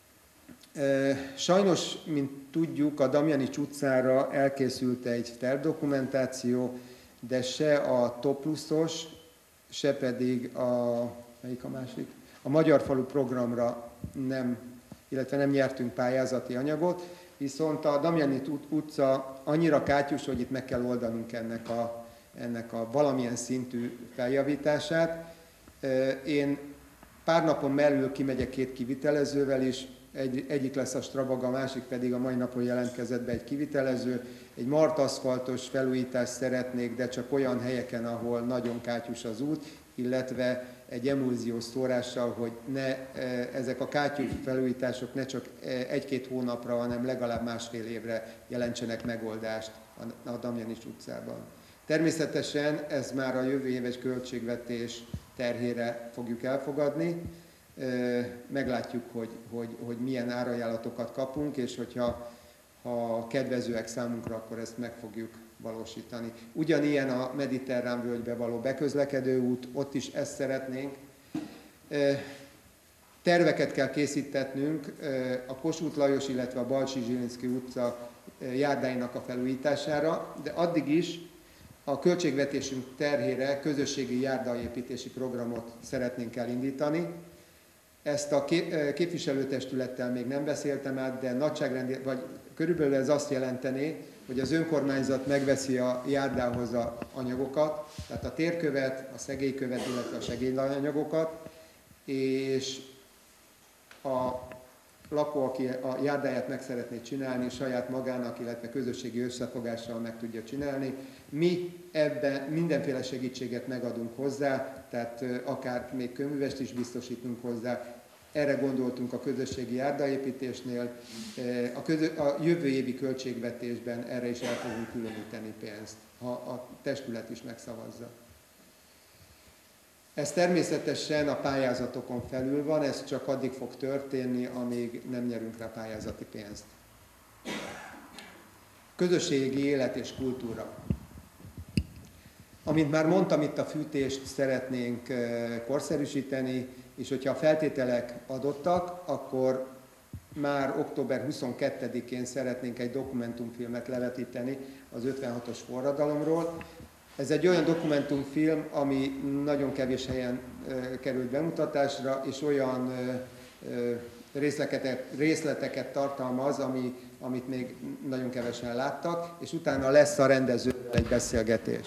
Sajnos, mint tudjuk, a Damjanics utcára elkészült egy tervdokumentáció, de se a Topluszos, se pedig a, melyik a másik? A Magyar Falu programra nem, illetve nem nyertünk pályázati anyagot, viszont a Damjanics utca annyira kátyús, hogy itt meg kell oldanunk ennek a, ennek a valamilyen szintű feljavítását. Én pár napon belül kimegyek két kivitelezővel is, egy, egyik lesz a Strabag, a másik pedig a mai napon jelentkezett be egy kivitelező. Egy martaszfaltos felújítást szeretnék, de csak olyan helyeken, ahol nagyon kátyús az út, illetve egy emulziós szórással, hogy ne, ezek a kátyús felújítások ne csak egy-két hónapra, hanem legalább másfél évre jelentsenek megoldást a Damjanics utcában. Természetesen ez már a jövő éves költségvetés terhére fogjuk elfogadni. Meglátjuk, hogy, hogy, hogy milyen árajánlatokat kapunk, és hogyha ha kedvezőek számunkra, akkor ezt meg fogjuk valósítani. Ugyanilyen a mediterrán völgybe való beközlekedő út, ott is ezt szeretnénk. Terveket kell készítetnünk a Kossuth Lajos, illetve a Balcsy-Zsilinszky utca járdáinak a felújítására, de addig is a költségvetésünk terhére közösségi járdaépítési programot szeretnénk elindítani. Ezt a képviselőtestülettel még nem beszéltem át, de nagyságrendi, vagy körülbelül ez azt jelenteni, hogy az önkormányzat megveszi a járdához a anyagokat, tehát a térkövet, a szegélykövet, illetve a segélyanyagokat, és a lakó, aki a járdáját meg szeretné csinálni, saját magának, illetve közösségi összefogással meg tudja csinálni. Mi ebben mindenféle segítséget megadunk hozzá, tehát akár még kőművest is biztosítunk hozzá. Erre gondoltunk a közösségi járdaépítésnél. A, közö, a jövő évi költségvetésben erre is el fogunk különíteni pénzt, ha a testület is megszavazza. Ez természetesen a pályázatokon felül van, ez csak addig fog történni, amíg nem nyerünk rá pályázati pénzt. Közösségi élet és kultúra. Amint már mondtam, itt a fűtést szeretnénk korszerűsíteni, és hogyha a feltételek adottak, akkor már október huszonkettedikén szeretnénk egy dokumentumfilmet levetíteni az ötvenhatos forradalomról. Ez egy olyan dokumentumfilm, ami nagyon kevés helyen került bemutatásra, és olyan részleteket, részleteket tartalmaz, ami, amit még nagyon kevesen láttak, és utána lesz a rendezővel egy beszélgetés.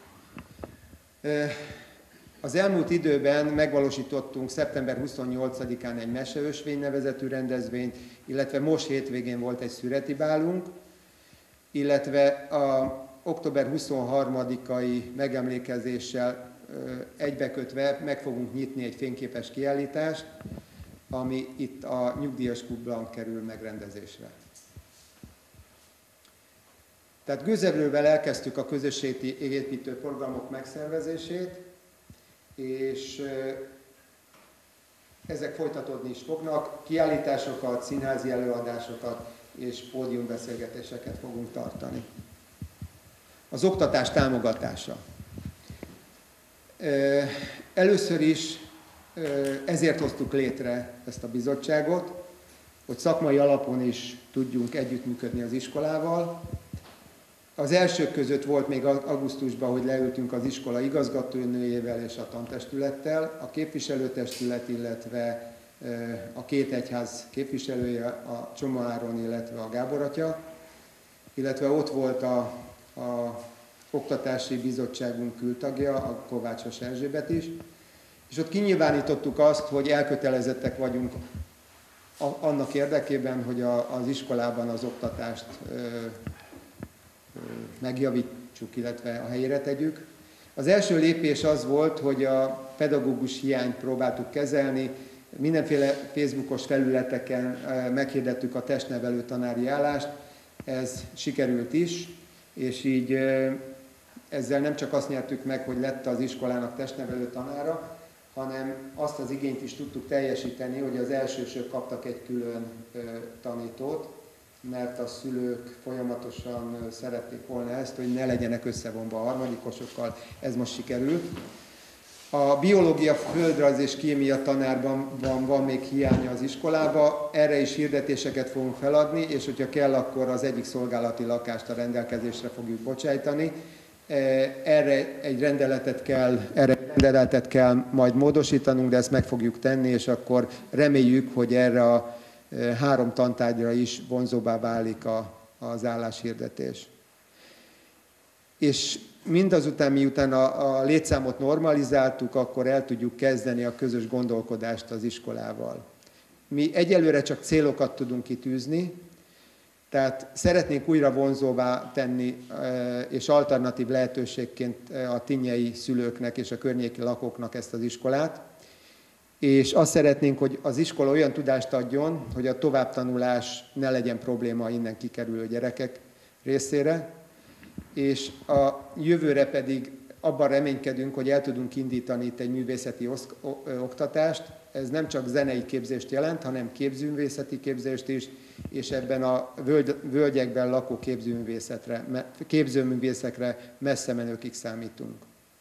Az elmúlt időben megvalósítottunk szeptember huszonnyolcadikán egy Meseösvény nevezetű rendezvényt, illetve most hétvégén volt egy szüreti bálunk, illetve a október huszonharmadikai megemlékezéssel egybekötve meg fogunk nyitni egy fényképes kiállítást, ami itt a Nyugdíjas Klubban kerül megrendezésre. Tehát Gőzevlővel elkezdtük a közösségi építő programok megszervezését, és ezek folytatódni is fognak, kiállításokat, színházi előadásokat és pódiumbeszélgetéseket fogunk tartani. Az oktatás támogatása. Először is Ezért hoztuk létre ezt a bizottságot, hogy szakmai alapon is tudjunk együttműködni az iskolával. Az elsők között volt még augusztusban, hogy leültünk az iskola igazgatónőjével és a tantestülettel, a képviselőtestület, illetve a két egyház képviselője, a Csoma Áron, illetve a Gábor atya, illetve ott volt a, a oktatási bizottságunk kültagja, a Kovácsos Erzsébet is, és ott kinyilvánítottuk azt, hogy elkötelezettek vagyunk annak érdekében, hogy a, az iskolában az oktatást ö, ö, megjavítsuk, illetve a helyére tegyük. Az első lépés az volt, hogy a pedagógus hiányt próbáltuk kezelni, mindenféle Facebookos felületeken meghirdettük a testnevelő tanári állást, ez sikerült is, és így ezzel nem csak azt nyertük meg, hogy lett az iskolának testnevelő tanára, hanem azt az igényt is tudtuk teljesíteni, hogy az elsősök kaptak egy külön tanítót, mert a szülők folyamatosan szerették volna ezt, hogy ne legyenek összevonva a harmadikosokkal, ez most sikerült. A biológia, földrajz és kémia tanárban van, van még hiánya az iskolába, erre is hirdetéseket fogunk feladni, és hogyha kell, akkor az egyik szolgálati lakást a rendelkezésre fogjuk bocsájtani. Erre egy rendeletet kell, erre egy rendeletet kell majd módosítanunk, de ezt meg fogjuk tenni, és akkor reméljük, hogy erre a három tantárgyra is vonzóbbá válik a, az álláshirdetés. És mindazután, miután a, a létszámot normalizáltuk, akkor el tudjuk kezdeni a közös gondolkodást az iskolával. Mi egyelőre csak célokat tudunk kitűzni, tehát szeretnénk újra vonzóvá tenni, és alternatív lehetőségként a tinnyei szülőknek és a környéki lakóknak ezt az iskolát, és azt szeretnénk, hogy az iskola olyan tudást adjon, hogy a továbbtanulás ne legyen probléma innen kikerülő gyerekek részére, és a jövőre pedig abban reménykedünk, hogy el tudunk indítani itt egy művészeti oktatást. Ez nem csak zenei képzést jelent, hanem képzőművészeti képzést is, és ebben a völgyekben lakó képzőművészetre, képzőművészekre messze menőkig számítunk.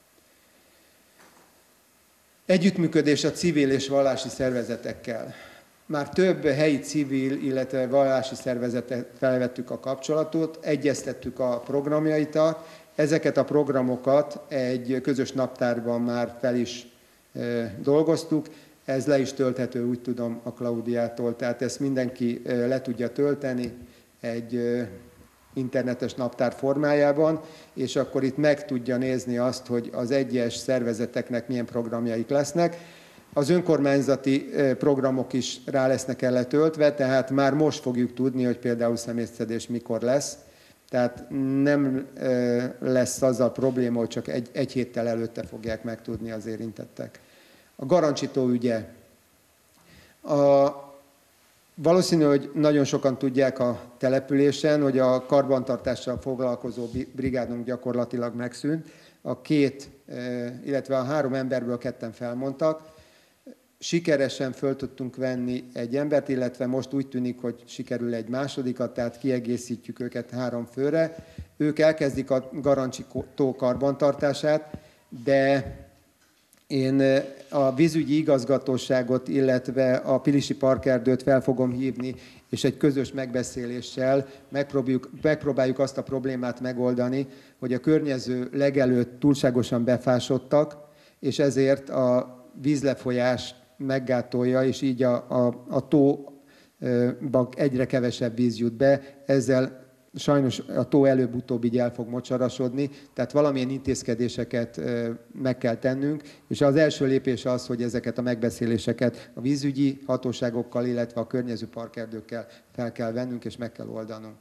Együttműködés a civil és vallási szervezetekkel. Már több helyi civil, illetve vallási szervezetet felvettük a kapcsolatot, egyeztettük a programjaitat, ezeket a programokat egy közös naptárban már fel is e, dolgoztuk, ez le is tölthető, úgy tudom, a Klaudiától, tehát ezt mindenki e, le tudja tölteni egy e, internetes naptár formájában, és akkor itt meg tudja nézni azt, hogy az egyes szervezeteknek milyen programjaik lesznek. Az önkormányzati programok is rá lesznek erre töltve, tehát már most fogjuk tudni, hogy például személyszedés mikor lesz. Tehát nem lesz azzal probléma, hogy csak egy, egy héttel előtte fogják megtudni az érintettek. A garancsító ügye. A, valószínű, hogy nagyon sokan tudják a településen, hogy a karbantartással foglalkozó brigádunk gyakorlatilag megszűnt. A két, illetve a három emberből ketten felmondtak. Sikeresen föl tudtunk venni egy embert, illetve most úgy tűnik, hogy sikerül egy másodikat, tehát kiegészítjük őket három főre. Ők elkezdik a garancsító karbantartását, de én a vízügyi igazgatóságot, illetve a Pilisi Parkerdőt fel fogom hívni, és egy közös megbeszéléssel megpróbáljuk, megpróbáljuk azt a problémát megoldani, hogy a környező legelőtt túlságosan befásodtak, és ezért a vízlefolyás meggátolja, és így a, a, a tóba egyre kevesebb víz jut be, ezzel sajnos a tó előbb-utóbb így el fog mocsarasodni, tehát valamilyen intézkedéseket meg kell tennünk, és az első lépés az, hogy ezeket a megbeszéléseket a vízügyi hatóságokkal, illetve a környező parkerdőkkel fel kell vennünk, és meg kell oldanunk.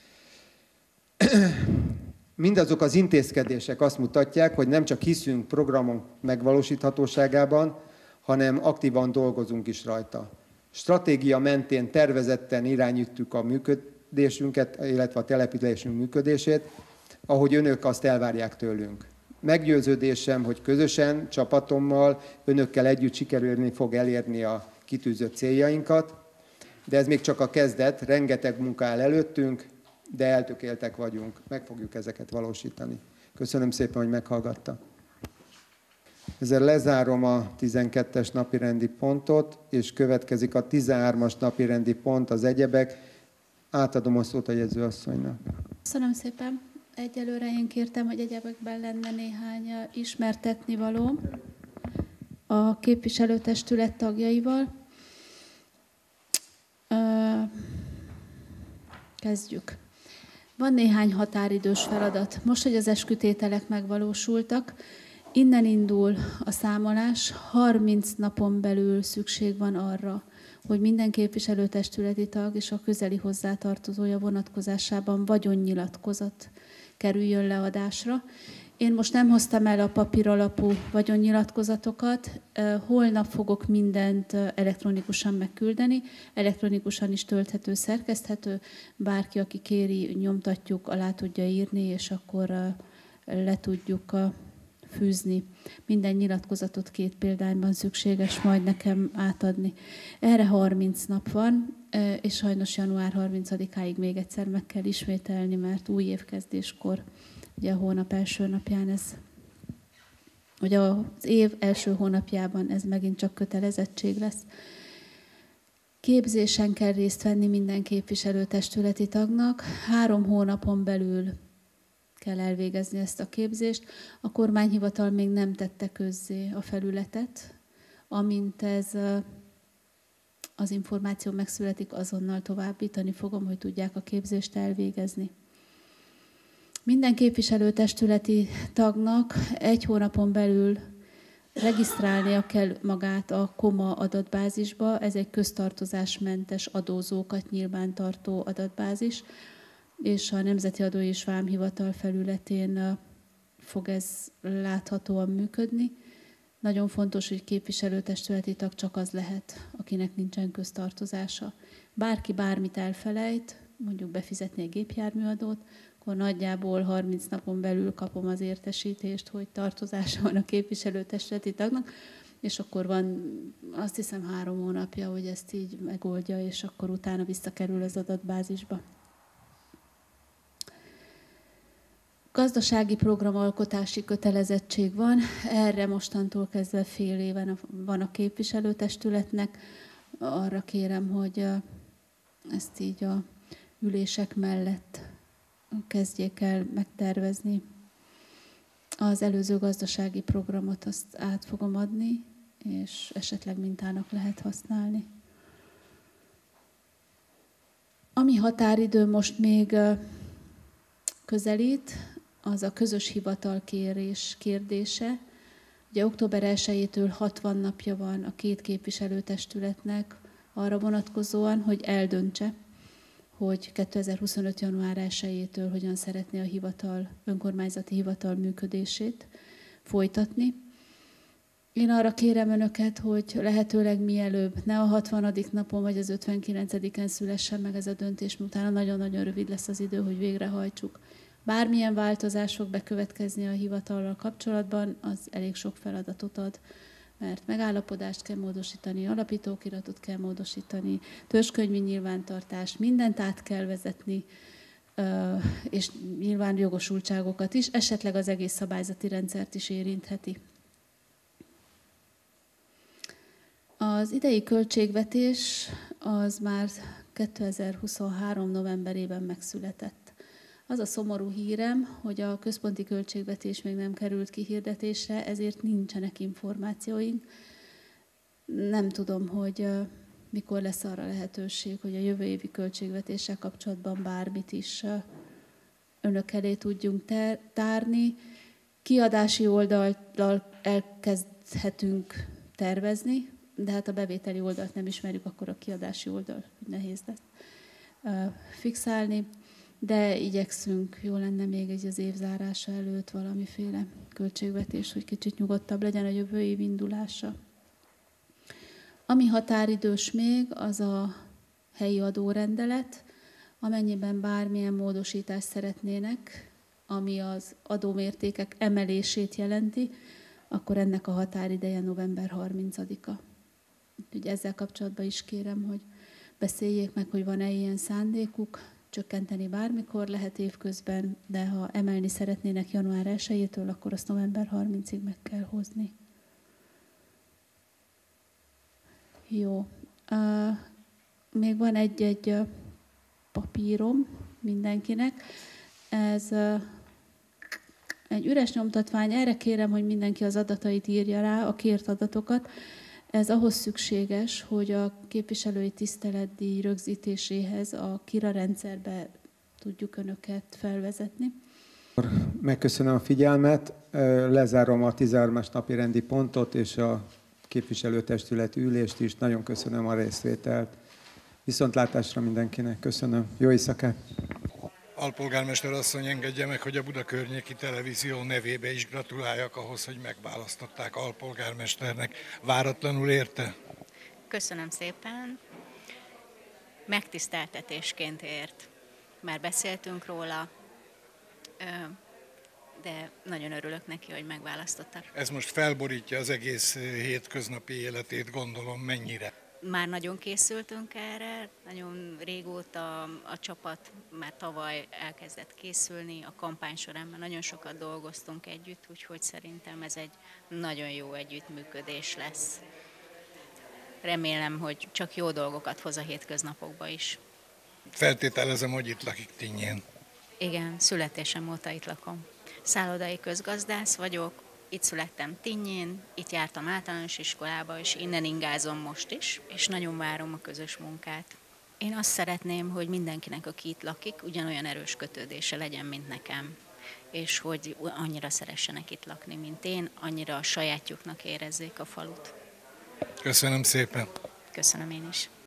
Mindazok az intézkedések azt mutatják, hogy nem csak hiszünk programunk megvalósíthatóságában, hanem aktívan dolgozunk is rajta. Stratégia mentén tervezetten irányítjuk a működésünket, illetve a településünk működését, ahogy önök azt elvárják tőlünk. Meggyőződésem, hogy közösen, csapatommal, önökkel együtt sikerülni fog elérni a kitűzött céljainkat, de ez még csak a kezdet, rengeteg munka áll előttünk, de eltökéltek vagyunk, meg fogjuk ezeket valósítani. Köszönöm szépen, hogy meghallgatta. Ezzel lezárom a tizenkettes napirendi pontot, és következik a tizenhármas napirendi pont, az egyebek. Átadom a szót a jegyzőasszonynak. Köszönöm szépen. Egyelőre én kértem, hogy egyebekben lenne néhány ismertetni való a képviselőtestület tagjaival. Kezdjük. Van néhány határidős feladat. Most, hogy az eskütételek megvalósultak, innen indul a számolás, harminc napon belül szükség van arra, hogy minden képviselőtestületi tag és a közeli hozzátartozója vonatkozásában vagyonnyilatkozat kerüljön leadásra. Én most nem hoztam el a papíralapú vagyonnyilatkozatokat, holnap fogok mindent elektronikusan megküldeni, elektronikusan is tölthető, szerkeszthető, bárki, aki kéri, nyomtatjuk, alá tudja írni, és akkor le tudjuk fűzni. Minden nyilatkozatot két példányban szükséges majd nekem átadni. Erre harminc nap van, és sajnos január harmincadikáig még egyszer meg kell ismételni, mert új évkezdéskor, ugye a hónap első napján ez, ugye az év első hónapjában ez megint csak kötelezettség lesz. Képzésen kell részt venni minden képviselőtestületi tagnak, három hónapon belül kell elvégezni ezt a képzést. A kormányhivatal még nem tette közzé a felületet, amint ez az információ megszületik, azonnal továbbítani fogom, hogy tudják a képzést elvégezni. Minden képviselőtestületi tagnak egy hónapon belül regisztrálnia kell magát a KOMA adatbázisba, ez egy köztartozásmentes adózókat nyilvántartó adatbázis, és a Nemzeti Adó és Vámhivatal felületén fog ez láthatóan működni. Nagyon fontos, hogy képviselőtestületi tag csak az lehet, akinek nincsen köztartozása. Bárki bármit elfelejt, mondjuk befizetni egy gépjárműadót, akkor nagyjából harminc napon belül kapom az értesítést, hogy tartozása van a képviselőtestületi tagnak, és akkor van, azt hiszem, három hónapja, hogy ezt így megoldja, és akkor utána visszakerül az adatbázisba. Gazdasági programalkotási kötelezettség van, erre mostantól kezdve fél éven van a képviselőtestületnek. Arra kérem, hogy ezt így a ülések mellett kezdjék el megtervezni. Az előző gazdasági programot azt át fogom adni, és esetleg mintának lehet használni. Ami határidő most még közelít, az a közös hivatalkérés kérdése. Ugye október elsejétől hatvan napja van a két képviselőtestületnek arra vonatkozóan, hogy eldöntse, hogy kétezer-huszonöt. január elsejétől hogyan szeretné a hivatal, önkormányzati hivatal működését folytatni. Én arra kérem önöket, hogy lehetőleg mielőbb, ne a hatvanadik napon vagy az ötvenkilencediken szülessen meg ez a döntés, utána nagyon-nagyon rövid lesz az idő, hogy végrehajtsuk. Bármilyen változás fog bekövetkezni a hivatallal kapcsolatban, az elég sok feladatot ad, mert megállapodást kell módosítani, alapítókiratot kell módosítani, törzskönyvi nyilvántartást, mindent át kell vezetni, és nyilván jogosultságokat is, esetleg az egész szabályzati rendszert is érintheti. Az idei költségvetés az már kétezer-huszonhárom. novemberében megszületett. Az a szomorú hírem, hogy a központi költségvetés még nem került kihirdetésre, ezért nincsenek információink. Nem tudom, hogy mikor lesz arra lehetőség, hogy a jövő évi költségvetéssel kapcsolatban bármit is önök elé tudjunk tárni. Kiadási oldallal elkezdhetünk tervezni, de hát a bevételi oldalt nem ismerjük, akkor a kiadási oldal nehéz lesz fixálni. De igyekszünk, jó lenne még egy az év zárása előtt valamiféle költségvetés, hogy kicsit nyugodtabb legyen a jövő év indulása. Ami határidős még, az a helyi adórendelet, amennyiben bármilyen módosítást szeretnének, ami az adómértékek emelését jelenti, akkor ennek a határideje november harmincadika. Úgyhogy ezzel kapcsolatban is kérem, hogy beszéljék meg, hogy van-e ilyen szándékuk, csökkenteni bármikor lehet évközben, de ha emelni szeretnének január elsejétől, akkor azt november harmincadikáig meg kell hozni. Jó. Uh, még van egy-egy uh, papírom mindenkinek. Ez uh, egy üres nyomtatvány. Erre kérem, hogy mindenki az adatait írja rá, a kért adatokat. Ez ahhoz szükséges, hogy a képviselői tiszteletdíj rögzítéséhez a KIRA rendszerbe tudjuk önöket felvezetni. Megköszönöm a figyelmet, lezárom a tizenhármas napi rendi pontot és a képviselőtestületi ülést is. Nagyon köszönöm a részvételt. Viszontlátásra mindenkinek. Köszönöm. Jó éjszakát! Alpolgármester asszony, engedje meg, hogy a Budakörnyéki Televízió nevébe is gratuláljak ahhoz, hogy megválasztották alpolgármesternek. Váratlanul érte? Köszönöm szépen. Megtiszteltetésként ért. Már beszéltünk róla, de nagyon örülök neki, hogy megválasztottak. Ez most felborítja az egész hétköznapi életét, gondolom, mennyire? Már nagyon készültünk erre, nagyon régóta a csapat már tavaly elkezdett készülni, a kampány során már nagyon sokat dolgoztunk együtt, úgyhogy szerintem ez egy nagyon jó együttműködés lesz. Remélem, hogy csak jó dolgokat hoz a hétköznapokba is. Feltételezem, hogy itt lakik Tinnyén. Igen, születésem óta itt lakom. Szállodai közgazdász vagyok, itt születtem Tinnyén, itt jártam általános iskolába, és innen ingázom most is, és nagyon várom a közös munkát. Én azt szeretném, hogy mindenkinek, aki itt lakik, ugyanolyan erős kötődése legyen, mint nekem, és hogy annyira szeressenek itt lakni, mint én, annyira a sajátjuknak érezzék a falut. Köszönöm szépen. Köszönöm én is.